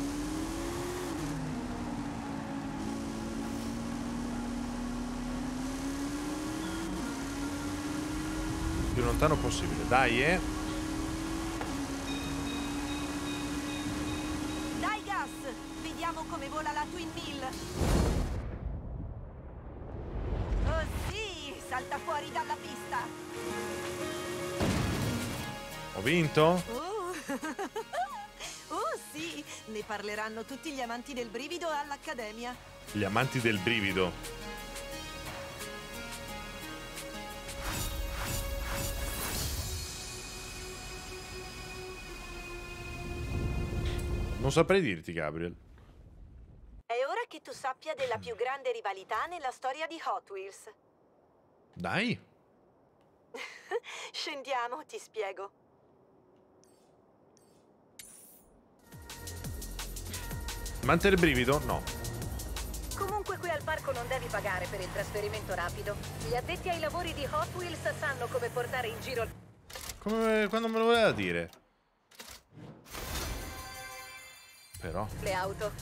Più lontano possibile. Dai, eh. Dai gas! Vediamo come vola la Twin Mill. Oh sì! Salta fuori dalla pista. Ho vinto? Oh. Oh sì! Ne parleranno tutti gli amanti del brivido all'Accademia. Gli amanti del brivido. Non saprei dirti, Gabriel. È ora che tu sappia della più grande rivalità nella storia di Hot Wheels. Dai. Scendiamo, ti spiego. Amante del brivido? No. Comunque qui al parco non devi pagare per il trasferimento rapido. Gli addetti ai lavori di Hot Wheels sanno come portare in giro Come quando me lo voleva dire. Però. le auto.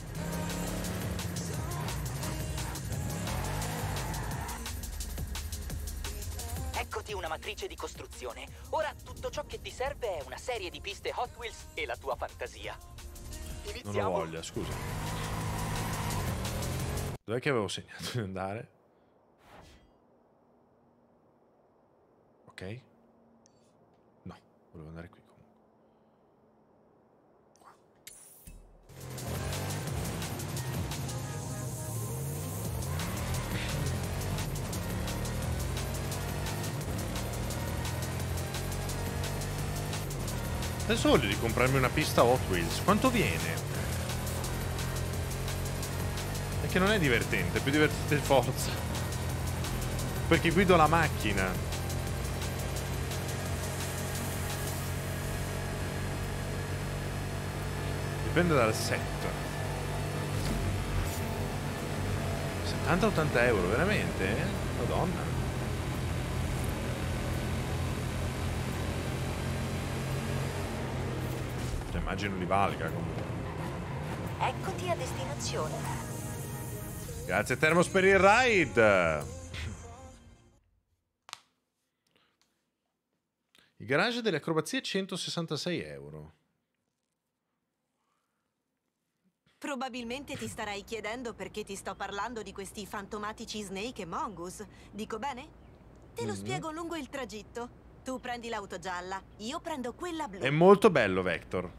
Eccoti una matrice di costruzione. Ora tutto ciò che ti serve è una serie di piste Hot Wheels e la tua fantasia. Iniziamo? Non ho voglia, scusa. Dov'è che avevo segnato di andare? Ok. No, volevo andare qui comunque. Qua. Adesso voglio di comprarmi una pista Hot Wheels. Quanto viene? È che non è divertente, è più divertente il Forza. Perché guido la macchina. Dipende dal set. settanta ottanta euro, veramente? Madonna. Cioè, immagino li valga comunque. Eccoti a destinazione. Grazie Thermos per il ride. Il garage delle acrobazie centosessantasei euro. Probabilmente ti starai chiedendo perché ti sto parlando di questi fantomatici Snake e Mongoose. Dico bene? Te lo Mhm. spiego lungo il tragitto. Tu prendi l'auto gialla, io prendo quella blu. È molto bello Vector.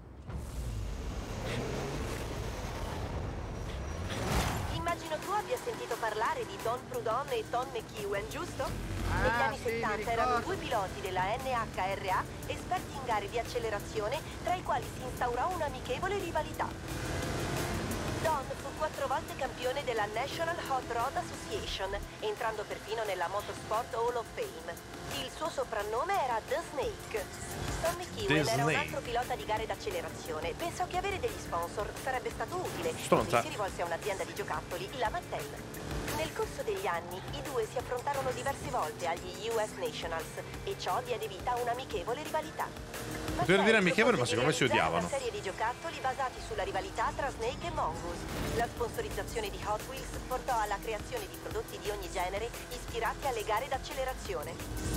Immagino tu abbia sentito parlare di Don Prudhomme e Tom McEwen, giusto? Ah, Negli anni sì, mi settanta erano ricordo. due piloti della N H R A, esperti in gare di accelerazione, tra i quali si instaurò un'amichevole rivalità. Don fu quattro volte campione della National Hot Rod Association, entrando perfino nella Motorsport Hall of Fame. Il suo soprannome era The Snake. Tommy Kiwen era un altro pilota di gare d'accelerazione. Pensò che avere degli sponsor sarebbe stato utile. Stronza. Quindi si rivolse a un'azienda di giocattoli, la Mattel. Nel corso degli anni, i due si affrontarono diverse volte agli U S Nationals e ciò diede vita a un'amichevole rivalità. Per dire amichevole, ma secondo me si realizzare odiavano. una serie di giocattoli basati sulla rivalità tra Snake e Mongoose. La sponsorizzazione di Hot Wheels portò alla creazione di prodotti di ogni genere ispirati alle gare d'accelerazione.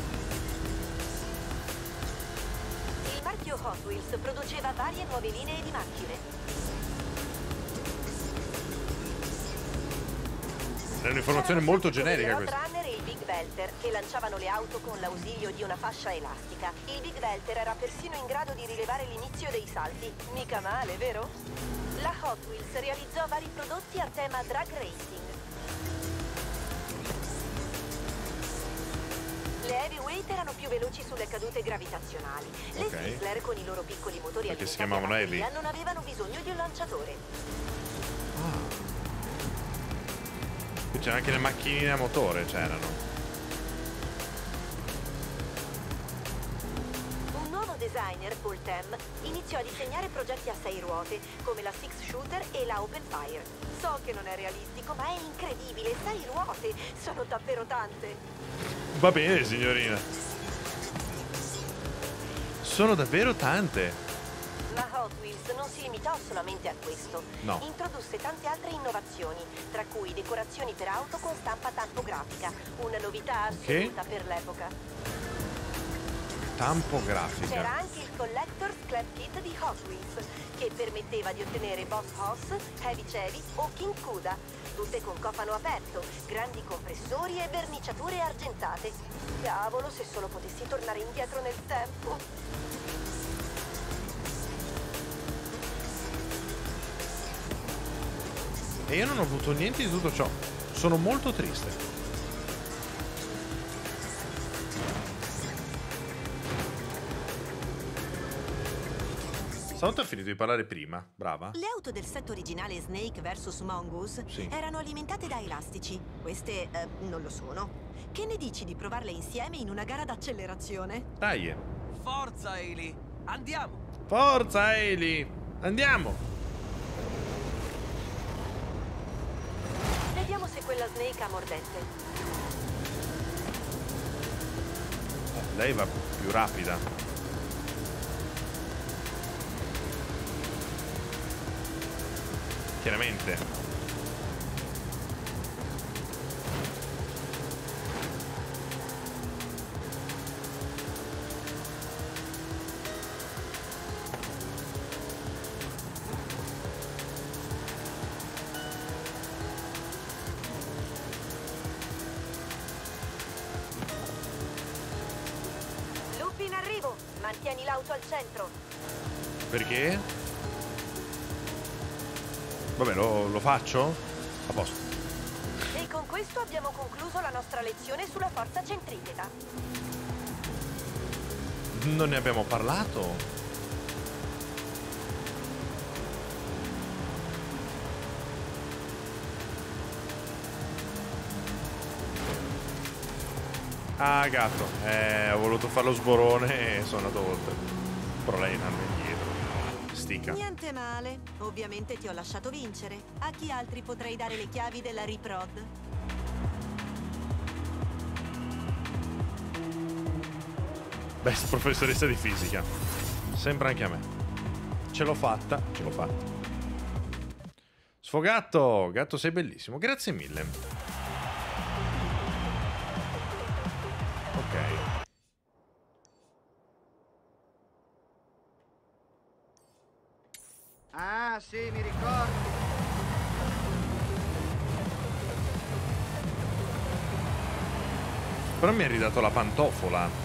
Il marchio Hot Wheels produceva varie nuove linee di macchine. È un'informazione molto generica Il questa. Roadrunner e il Big Belter, che lanciavano le auto con l'ausilio di una fascia elastica. Il Big Belter era persino in grado di rilevare l'inizio dei salti. Mica male, vero? La Hot Wheels realizzò vari prodotti a tema drag racing. Le Heavyweight erano più veloci sulle cadute gravitazionali. Le Ok. Sizzler, con i loro piccoli motori Perché si alimentati a chiamavano batteria, Heavy? non avevano bisogno di un lanciatore. Qui c'erano anche le macchinine a motore, c'erano. Un nuovo designer, Paul Tem, iniziò a disegnare progetti a sei ruote, come la Six Shooter e la Open Fire. So che non è realistico, ma è incredibile, sei ruote, sono davvero tante. Va bene, signorina. Sono davvero tante. Ma Hot Wheels non si limitò solamente a questo. No. Introdusse tante altre innovazioni, tra cui decorazioni per auto con stampa tampografica, una novità assoluta per l'epoca. Tampografica. C'era anche il Collector's Club Kit di Hot Wheels, che permetteva di ottenere Boss Hoss, Heavy Chevy o King Cuda, tutte con cofano aperto, grandi compressori e verniciature argentate. Cavolo, se solo potessi tornare indietro nel tempo. E io non ho avuto niente di tutto ciò. Sono molto triste. Stavolta ha finito di parlare prima. Brava. Le auto del set originale Snake versus Mongoose Sì. erano alimentate da elastici. Queste eh, non lo sono. Che ne dici di provarle insieme in una gara d'accelerazione? Dai. Forza, Hailey! Andiamo! Forza, Hailey. Andiamo. Vediamo se quella Snake ha mordente. Lei va più rapida. Chiaramente. Lupi in arrivo! Mantieni l'auto al centro. Perché? Vabbè, lo, lo faccio? A posto. E con questo abbiamo concluso la nostra lezione sulla forza centripeta. Non ne abbiamo parlato? Ah, gatto. Eh, ho voluto fare lo sborone e sono andato oltre. Però lei andava indietro. Stica. Niente male. Ovviamente ti ho lasciato vincere. A chi altri potrei dare le chiavi della Riprod? Best professoressa di fisica. Sembra anche a me. Ce l'ho fatta, ce l'ho fatta. Sfogato, gatto sei bellissimo. Grazie mille. Ok. Ah, sì, mi ricordo. Però mi ha ridato la pantofola.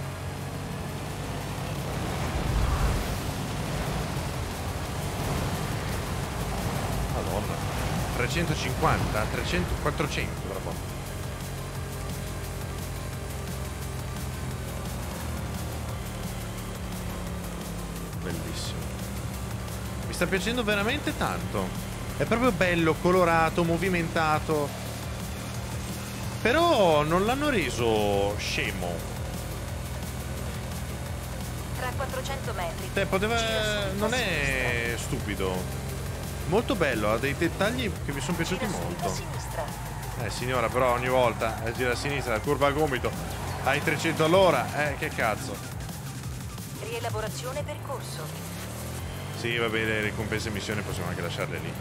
Madonna. trecentocinquanta, trecento, quattrocento tra poco. Bellissimo. Mi sta piacendo veramente tanto. È proprio bello, colorato, movimentato. Però non l'hanno reso scemo. Tra quattrocento metri. Cioè, poteva... Gira subito non a è stupido. Molto bello, ha dei dettagli che mi sono piaciuti Gira subito a molto. sinistra. Eh signora, però ogni volta eh, gira a sinistra, curva a gomito, hai trecento all'ora, eh che cazzo. Rielaborazione percorso. Sì, va bene, ricompense e missioni possiamo anche lasciarle lì.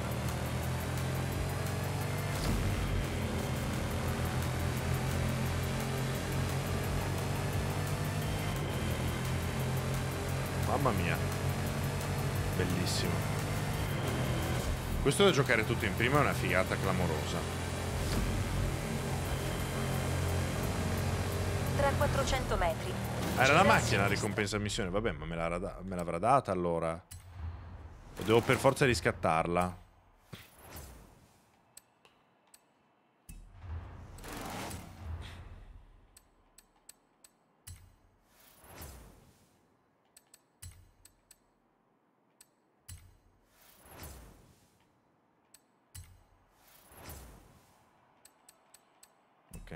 Mamma mia, bellissimo. Questo da giocare tutto in prima è una figata clamorosa. Tra quattrocento metri. Ah, era la Gira a macchina la sinistra. ricompensa missione, vabbè, ma me l'avrà da- me l'avrà data allora. O devo per forza riscattarla? Ok.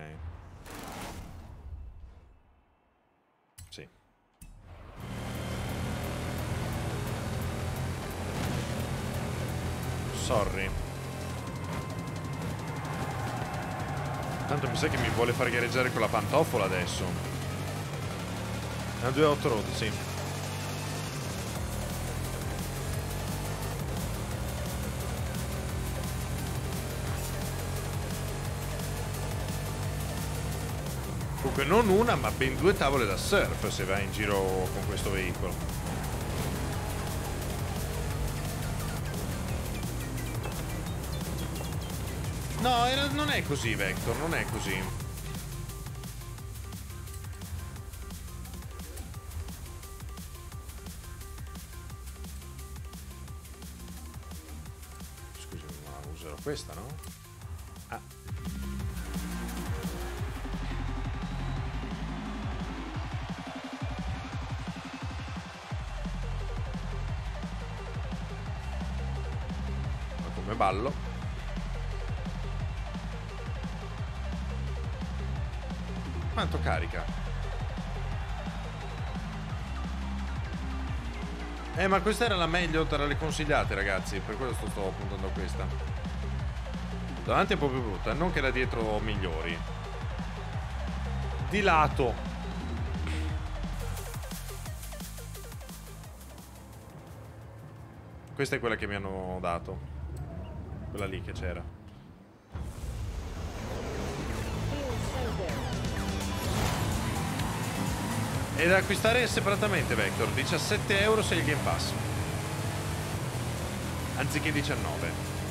Sì. Sorry. Tanto mi sa che mi vuole far gareggiare con la pantofola adesso. È una due otto road, sì. Comunque non una, ma ben due tavole da surf se vai in giro con questo veicolo. No, era- non è così, Vector, non è così. Scusami, ma userò questa, no? Ah. Ma come ballo? Quanto carica? Eh, ma questa era la meglio tra le consigliate, ragazzi. Per questo sto puntando a questa. Davanti è un po' più brutta, non che da dietro migliori. Di lato. Questa è quella che mi hanno dato. Quella lì che c'era. È da acquistare separatamente, Vector. diciassette euro se il Game Pass. Anziché diciannove.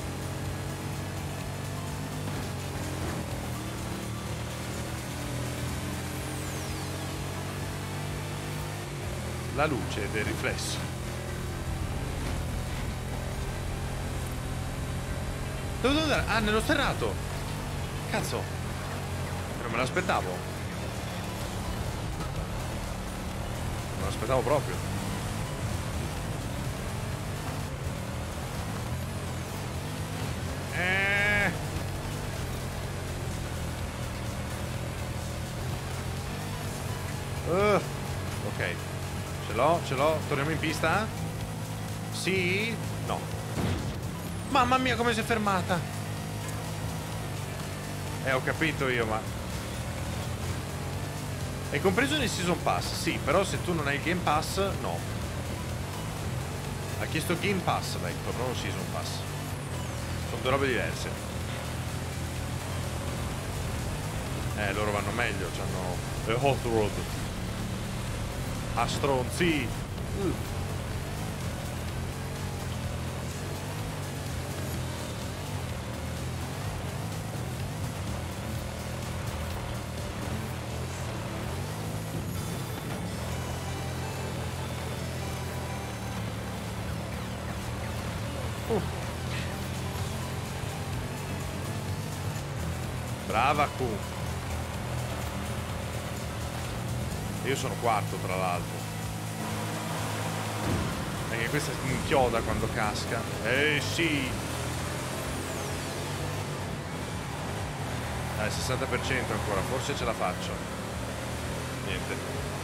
La luce del riflesso. Dove devo andare? Ah, nello sterrato. Cazzo. Non me l'aspettavo. Non l'aspettavo proprio. Eh. Uh, ok. Ce l'ho, ce l'ho. Torniamo in pista? Sì? No. Mamma mia, come si è fermata. Eh, ho capito io, ma... È compreso nel Season Pass, sì, però se tu non hai il Game Pass, no. Ha chiesto Game Pass, Vector, non Season Pass. Sono due robe diverse. Eh, loro vanno meglio, c'hanno The Hot Rod. A stronzi. Uh. Brava Q. Io sono quarto, tra l'altro. Perché questa mi inchioda quando casca. Eh sì. Dai, sessanta per cento ancora, forse ce la faccio. Niente.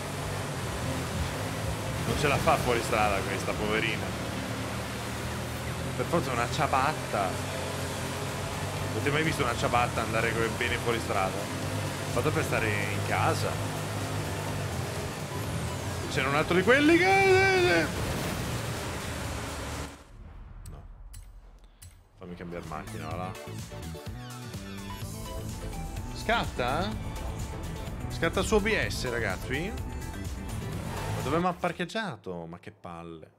Non ce la fa fuori strada questa, poverina. Per forza una ciabatta. Avete mai visto una ciabatta andare bene fuori strada? Fatto per stare in casa. C'era un altro di quelli che... No. Fammi cambiare macchina, va là. Scatta? Scatta il suo O B S, ragazzi? Ma dove mi ha parcheggiato? Ma che palle.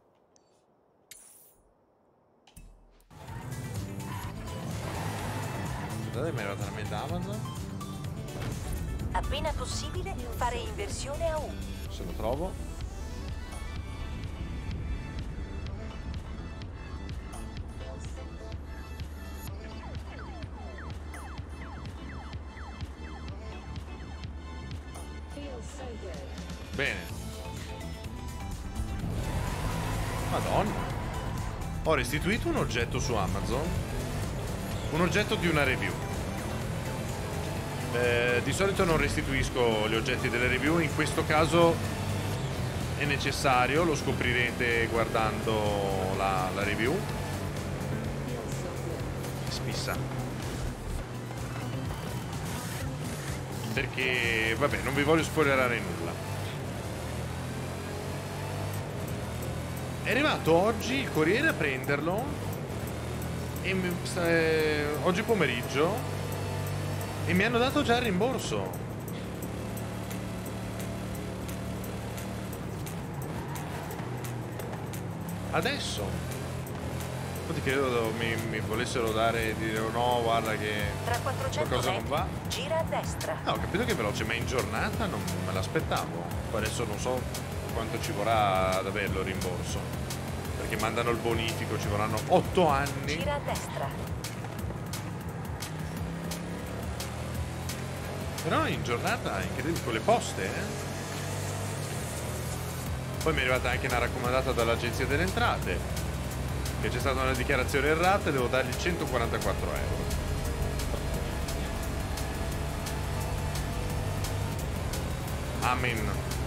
Guardate, mi è arrivata la mail da Amazon. Appena possibile, fare inversione a U. Se lo trovo. Bene. Madonna. Ho restituito un oggetto su Amazon. Un oggetto di una review. Eh, di solito non restituisco gli oggetti delle review. In questo caso è necessario. Lo scoprirete guardando la, la review. Spissa. Perché, vabbè, non vi voglio spoilerare nulla. È arrivato oggi il corriere a prenderlo e mi, eh, oggi pomeriggio e mi hanno dato già il rimborso. Adesso. Infatti credo mi, mi volessero dare, dire oh no, guarda che Tra quattrocento qualcosa metri, non va. gira a destra. No, ho capito che è veloce, ma in giornata non me l'aspettavo. Poi adesso non so quanto ci vorrà ad averlo il rimborso. Perché mandano il bonifico, ci vorranno otto anni. Gira a destra. Però in giornata, incredibile, con le poste, eh? Poi mi è arrivata anche una raccomandata dall'Agenzia delle Entrate, che c'è stata una dichiarazione errata e devo dargli centoquarantaquattro euro. Amen.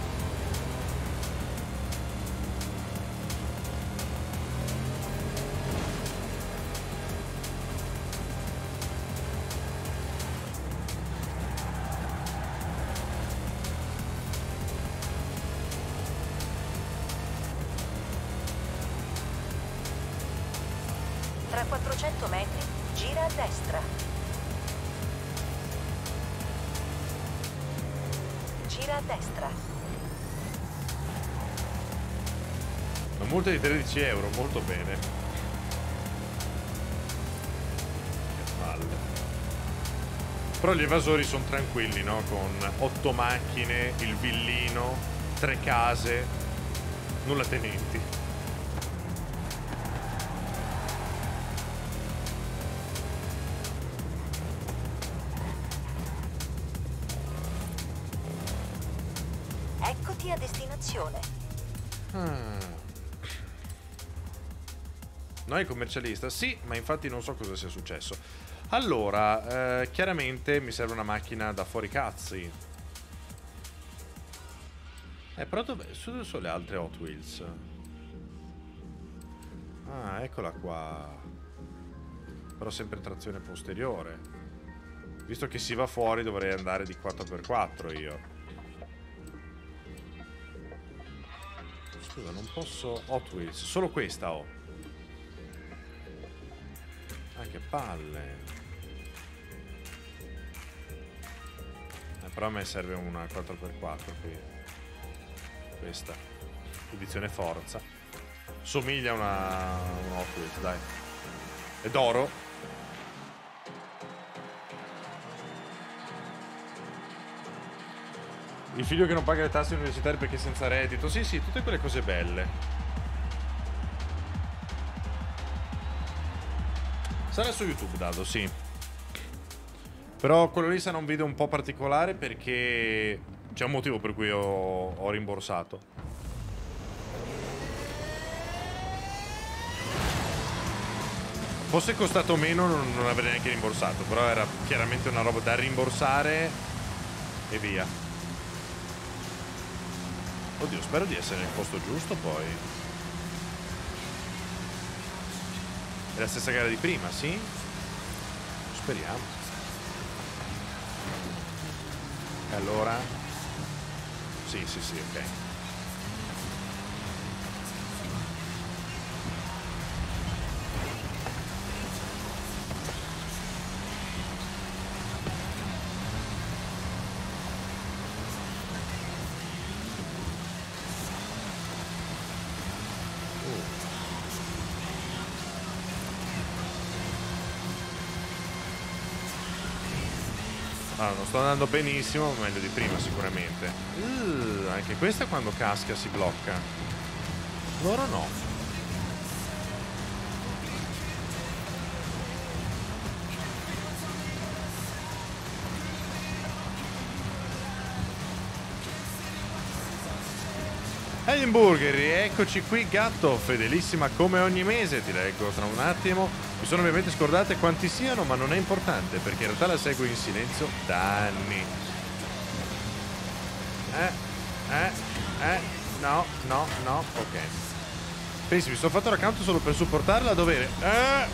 Tra quattrocento metri, gira a destra. Gira a destra. Una multa di tredici euro, molto bene. Che palle. Però gli evasori sono tranquilli, no? Con otto macchine, il villino, tre case, nulla tenenti. Eccoti a destinazione. Ah. Noi commercialista? Sì, ma infatti non so cosa sia successo. Allora, eh, chiaramente mi serve una macchina da fuori cazzi. Eh, però dove, su dove sono le altre Hot Wheels? Ah, eccola qua. Però sempre trazione posteriore. Visto che si va fuori dovrei andare di quattro per quattro io. Scusa, non posso... Hot Wheels, solo questa ho. Ah, che palle. Eh, però a me serve una quattro per quattro qui. Questa. Edizione forza. Somiglia a una... una Hot Wheels, dai. È d'oro. Il figlio che non paga le tasse universitarie perché è senza reddito. Sì, sì, tutte quelle cose belle. Sarà su YouTube, Dado, sì. Però quello lì sarà un video un po' particolare perché c'è un motivo per cui ho, ho rimborsato. Fosse costato meno non, non avrei neanche rimborsato, però era chiaramente una roba da rimborsare e via. Oddio, spero di essere nel posto giusto poi. È la stessa gara di prima, sì? Speriamo. E allora? Sì, sì, sì, ok. Allora, non sto andando benissimo, ma meglio di prima sicuramente. Uh, anche questa quando casca si blocca. Loro no. Edinburgh, eccoci qui gatto, fedelissima come ogni mese, ti leggo tra un attimo. Mi sono ovviamente scordate quanti siano, ma non è importante perché in realtà la seguo in silenzio da anni. Eh, eh, eh, no, no, no, ok. Pensi, mi sono fatto l'account solo per supportarla a dovere. Eh,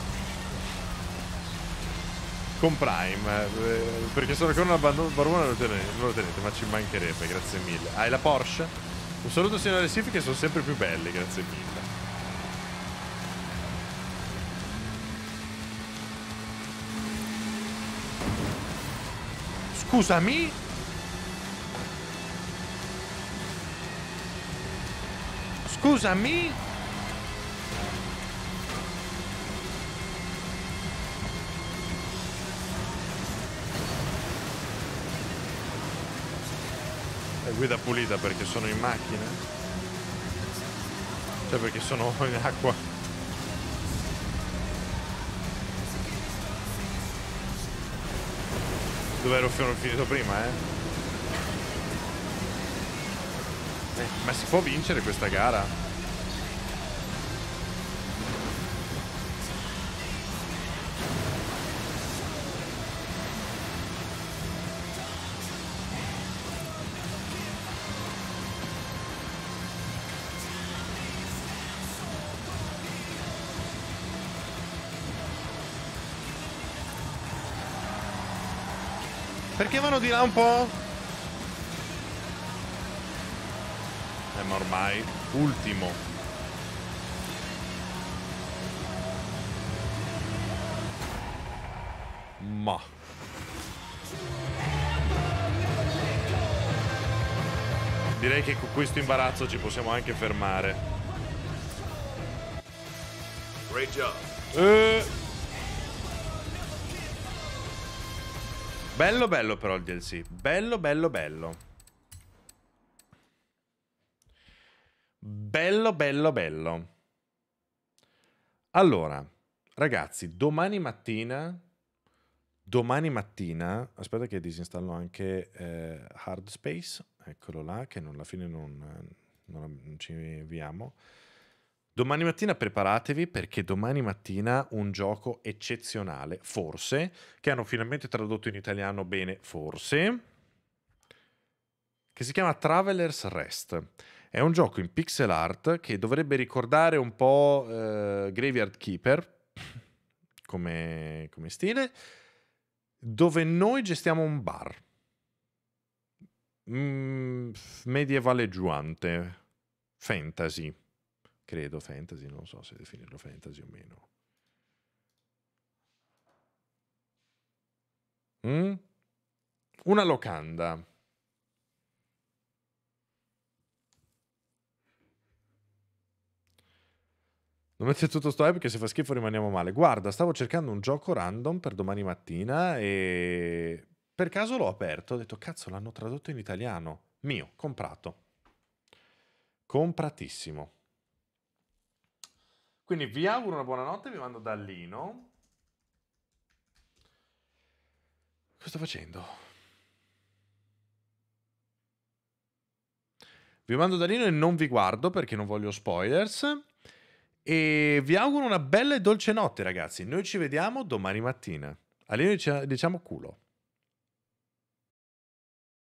con Prime, eh, perché sono ancora una barbona, non lo tenete, non lo tenete, ma ci mancherebbe, grazie mille. Hai la Porsche? Un saluto signore Sifi che sono sempre più belli, grazie mille. Scusami? Scusami? È guida pulita perché sono in macchina? Cioè perché sono in acqua? Dove ero finito prima, eh? eh? Ma si può vincere questa gara? Perché vanno di là un po'? Eh, ma ormai ultimo. Ma direi che con questo imbarazzo ci possiamo anche fermare. Great job. Eh. Bello bello però il D L C. Bello bello bello. Bello bello bello. Allora, ragazzi, domani mattina domani mattina, aspetta che disinstallo anche eh, Hard Space, eccolo là, che non, alla fine non, non, non ci inviamo. Domani mattina preparatevi perché domani mattina un gioco eccezionale, forse, che hanno finalmente tradotto in italiano bene, forse, che si chiama Traveler's Rest. È un gioco in pixel art che dovrebbe ricordare un po' eh, Graveyard Keeper come, come stile, dove noi gestiamo un bar mm, medievaleggiante, fantasy. Credo fantasy, non so se definirlo fantasy o meno. Mm? Una locanda. Non mettete tutto sto hype perché se fa schifo rimaniamo male. Guarda, stavo cercando un gioco random per domani mattina e per caso l'ho aperto. Ho detto, cazzo, l'hanno tradotto in italiano. Mio, comprato. Compratissimo. Quindi vi auguro una buona notte, vi mando da Lino. Cosa sto facendo? Vi mando da Lino e non vi guardo perché non voglio spoilers. E vi auguro una bella e dolce notte, ragazzi. Noi ci vediamo domani mattina. Allora ci diciamo culo.